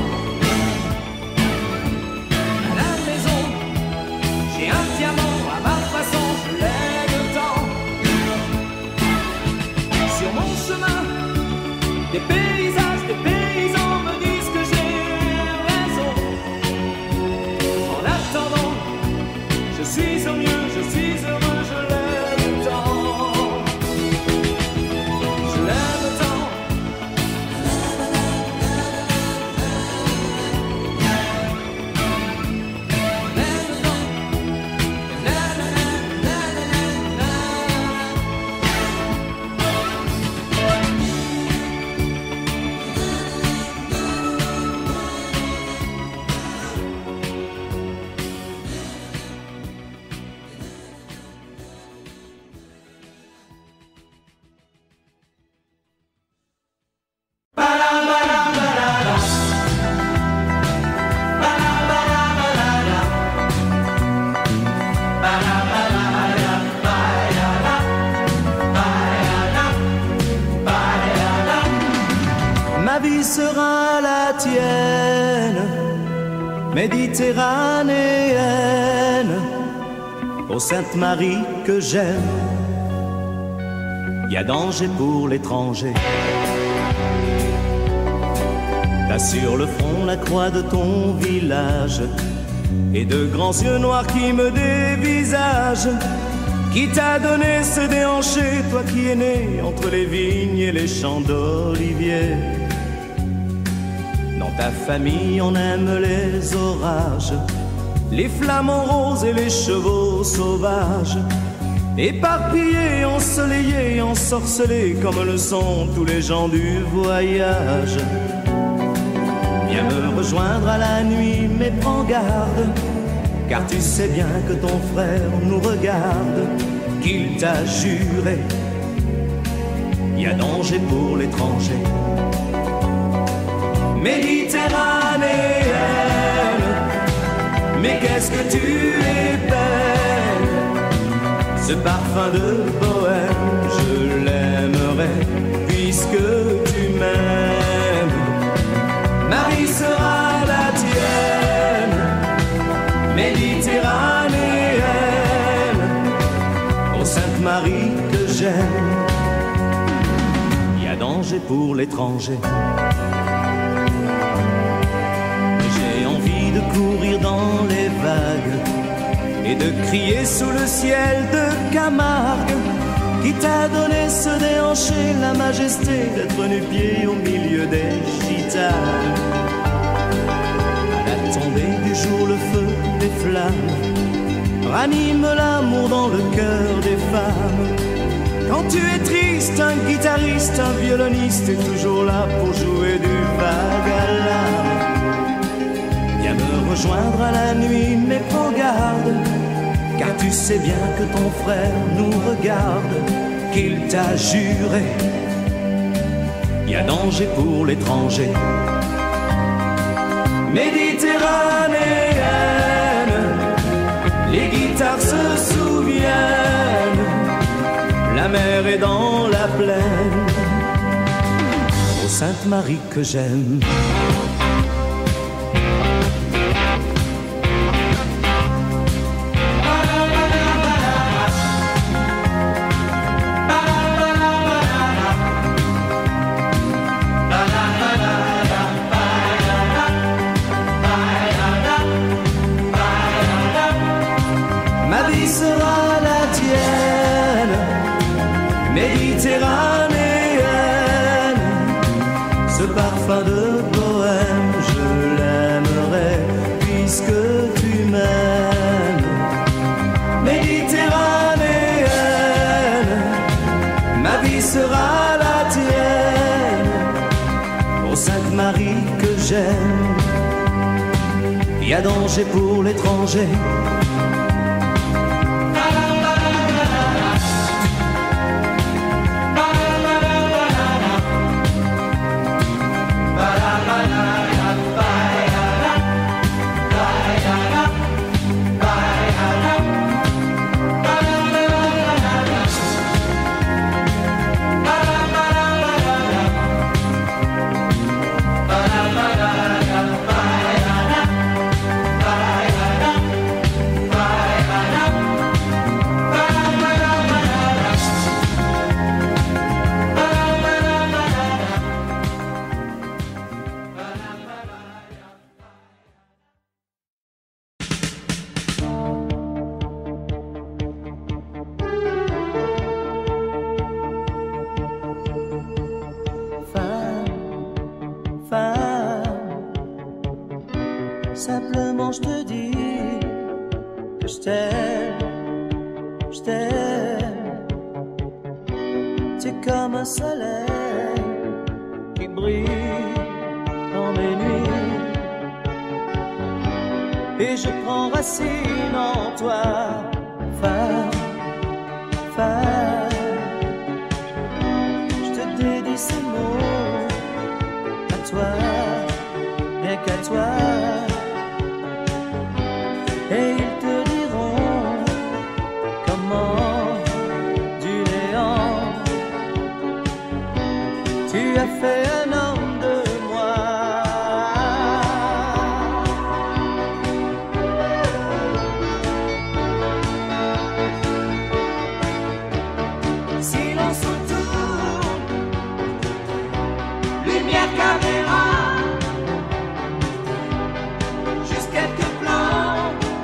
À la maison, j'ai un diamant à ma façon, je l'aime tant. Sur mon chemin, des paysages, des paysans me disent que j'ai raison. En attendant, je suis au mieux, je suis heureux, je l'aime tant. Je l'aime tant. L'aime tant. Na, na, na, na, na, na, Ma vie sera la tienne, méditerranéenne, ô Sainte Marie que j'aime. Y a danger pour l'étranger. T'as sur le front la croix de ton village et de grands yeux noirs qui me dévisagent. Qui t'a donné ce déhanché, toi qui es né entre les vignes et les champs d'oliviers? Dans ta famille on aime les orages, les flamants roses et les chevaux sauvages, éparpillés, ensoleillés, ensorcelés comme le sont tous les gens du voyage. Viens me rejoindre à la nuit mais prends garde, car tu sais bien que ton frère nous regarde, qu'il t'a juré, y a danger pour l'étranger. Méditerranéenne, mais qu'est-ce que tu es belle, Ce parfum de bohème, je l'aimerai puisque tu m'aimes. Marie sera la tienne, méditerranéenne, ô Sainte Marie que j'aime. Il y a danger pour l'étranger. J'ai envie de courir dans les vagues et de crier sous le ciel de Camargue, qui t'a donné ce déhanché, la majesté d'être nu-pied au milieu des gitanes. À la tombée du jour, le feu, les flammes raniment l'amour dans le cœur des femmes. Quand tu es triste, un guitariste, un violoniste est toujours là pour jouer du vague à l'âme. Viens me rejoindre à la nuit, mais prends garde, car tu sais bien que ton frère nous regarde, qu'il t'a juré. Il y a danger pour l'étranger. Méditerranéenne, les guitares se souviennent, la mer est dans la plaine, ô Sainte Marie que j'aime. Méditerranéenne, ce parfum de bohème, je l'aimerai puisque tu m'aimes. Méditerranéenne, ma vie sera la tienne, ô Sainte Marie que j'aime. Il y a danger pour l'étranger. Simplement je te dis que je t'aime, je t'aime. T'es comme un soleil qui brille dans mes nuits, et je prends racine en toi, femme, femme. Je te dédie ces mots à toi, rien qu'à toi. Et ils te diront comment du néant tu as fait un homme de moi. Silence autour, lumière, caméra, juste quelques plans.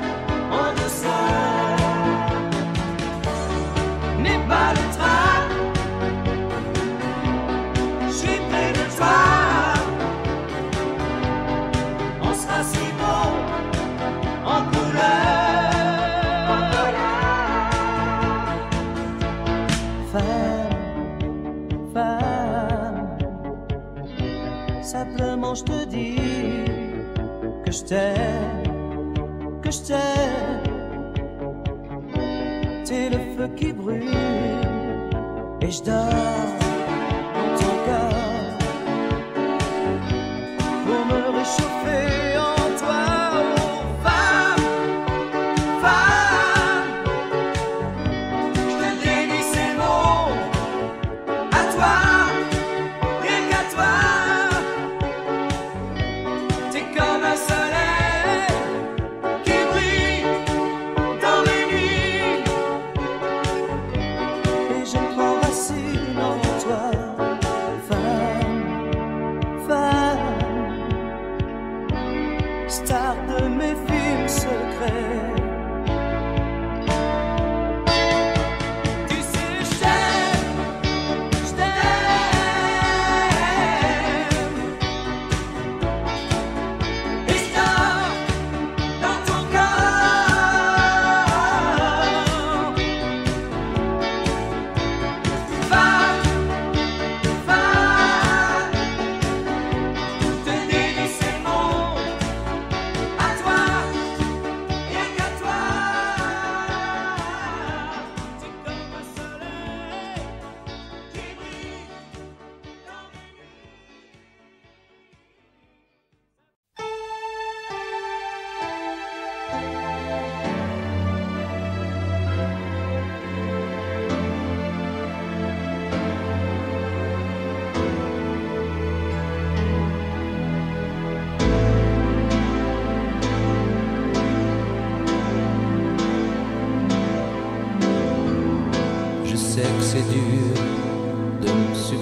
Simplement je te dis que je t'aime, que je t'aime. T'es le feu qui brûle et je dors dans ton corps pour me réchauffer en toi, oh femme, femme.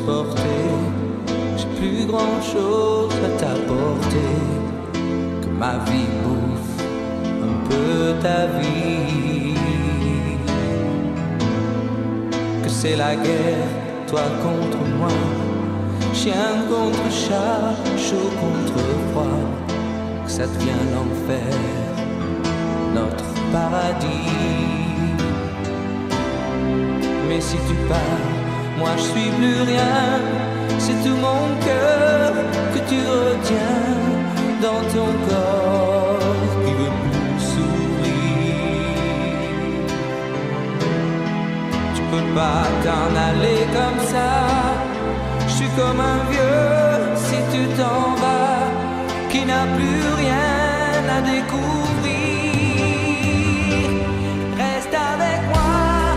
transporter. J'ai plus grand chose à t'apporter, que ma vie bouffe un peu ta vie. Que c'est la guerre, toi contre moi, chien contre chat, chaud contre froid. Que ça devient l'enfer, notre paradis. Mais si tu pars, moi je suis plus rien. C'est tout mon cœur que tu retiens dans ton corps qui veut plus sourire. Tu peux pas t'en aller comme ça. Je suis comme un vieux si tu t'en vas, qui n'a plus rien à découvrir. Reste avec moi.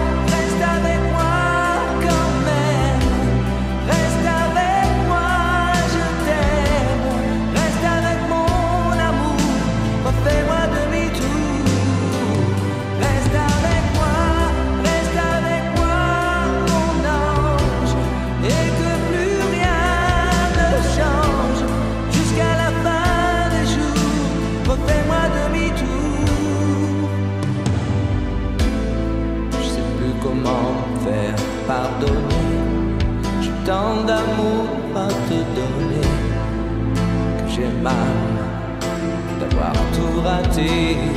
Pardonner, j'ai tant d'amour à te donner, que j'ai mal d'avoir tout raté.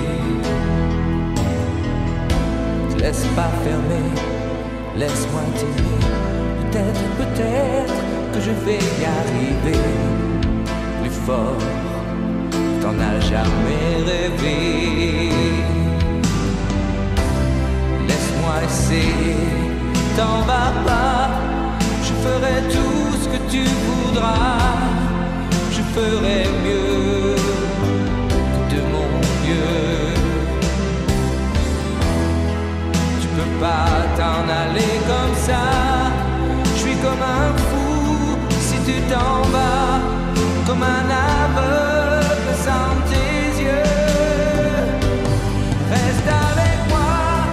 Te laisse pas fermer, laisse-moi t'aimer. Peut-être, peut-être que je vais y arriver. Plus fort, t'en as jamais rêvé. Laisse-moi essayer. T'en vas pas, je ferai tout ce que tu voudras. Je ferai mieux de mon mieux. Tu peux pas t'en aller comme ça. Je suis comme un fou si tu t'en vas, comme un aveugle sans tes yeux. Reste avec moi.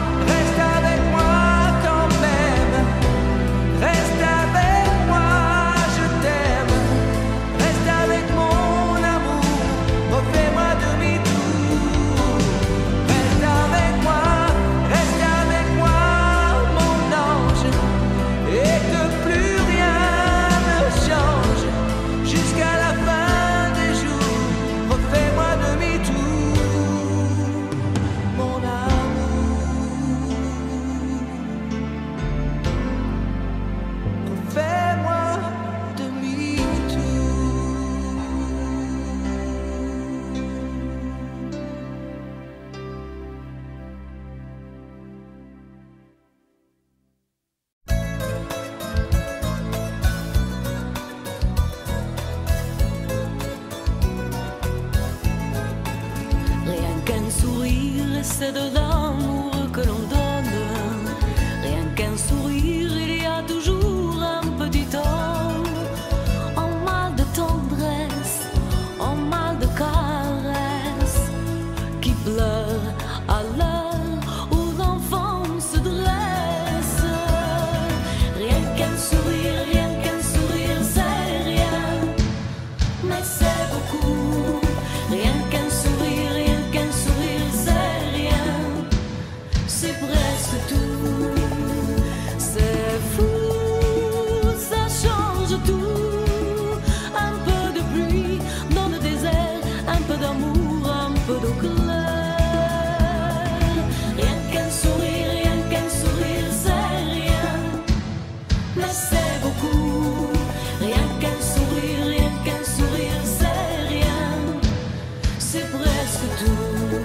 C'est de l'amour que l'on donne. Rien qu'un sourire, il y a toujours un petit temps. En mal de tendresse, en mal de caresse, qui pleure à l'heure où l'enfant se dresse. Rien qu'un sourire, rien qu'un sourire, c'est rien, mais c'est beaucoup. Rien qu'un sourire, rien qu'un sourire, c'est c'est presque tout, c'est fou, ça change tout. Un peu de pluie dans le désert, un peu d'amour, un peu d'eau claire. Rien qu'un sourire, rien qu'un sourire, c'est rien, mais c'est beaucoup. Rien qu'un sourire, rien qu'un sourire, c'est rien, c'est presque tout.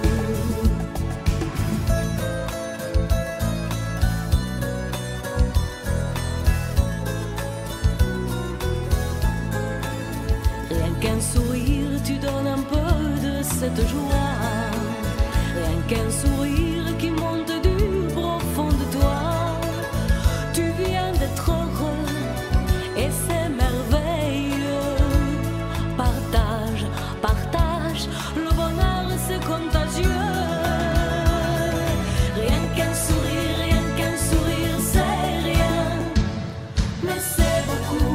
Qu'un sourire, tu donnes un peu de cette joie. Rien qu'un sourire qui monte du profond de toi. Tu viens d'être heureux et c'est merveilleux. Partage, partage, le bonheur c'est contagieux. Rien qu'un sourire, rien qu'un sourire, c'est rien, mais c'est beaucoup.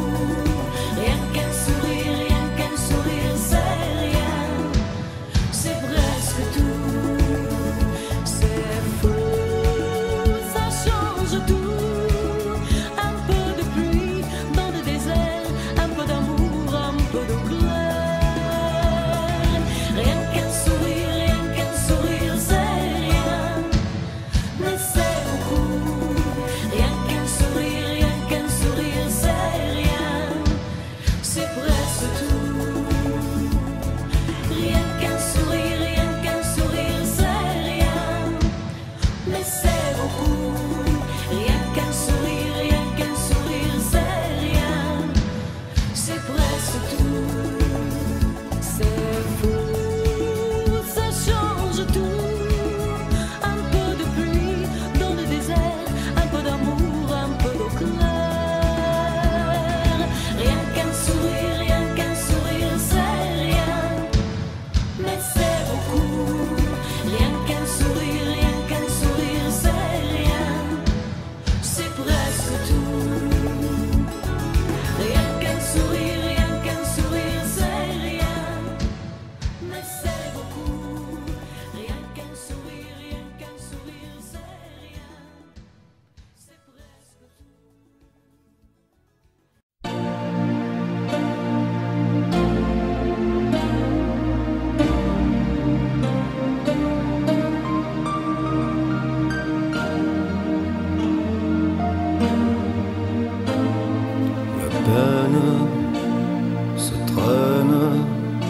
peine se traîne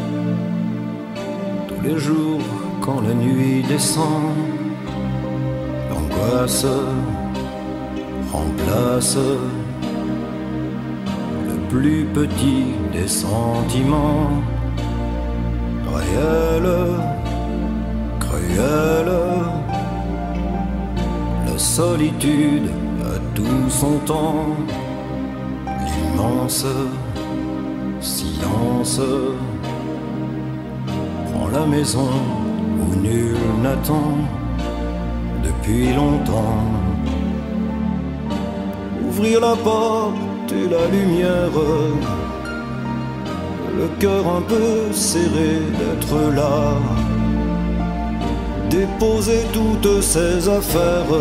tous les jours quand la nuit descend. L'angoisse remplace le plus petit des sentiments. Réel, cruel, la solitude a tout son temps. L'immense silence prend la maison où nul n'attend depuis longtemps. Ouvrir la porte et la lumière, le cœur un peu serré d'être là, déposer toutes ses affaires,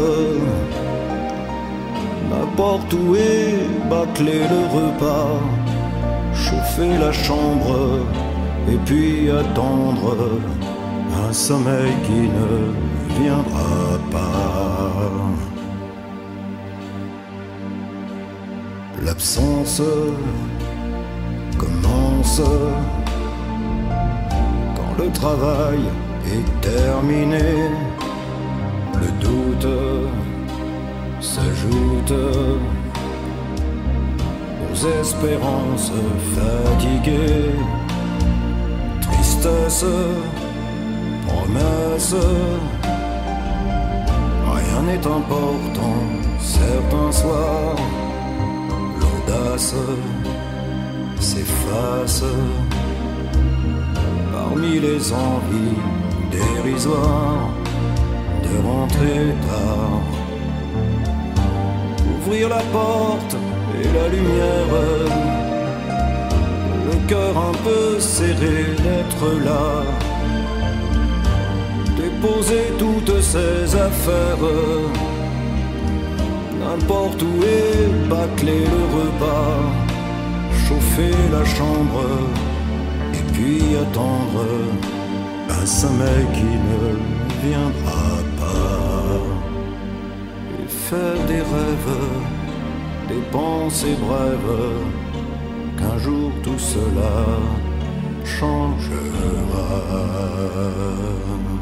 n'importe où est bâcler le repas, chauffer la chambre et puis attendre un sommeil qui ne viendra pas. L'absence commence quand le travail est terminé. Le doute s'ajoute aux espérances fatiguées. Tristesse, promesse, rien n'est important. Certains soirs, l'audace s'efface parmi les envies dérisoires de rentrer tard. Ouvrir la porte et la lumière, le cœur un peu serré d'être là, déposer toutes ses affaires, n'importe où est bâcler le repas, chauffer la chambre et puis attendre un sommeil qui ne viendra pas. Et faire des rêves, des pensées brèves, qu'un jour tout cela changera.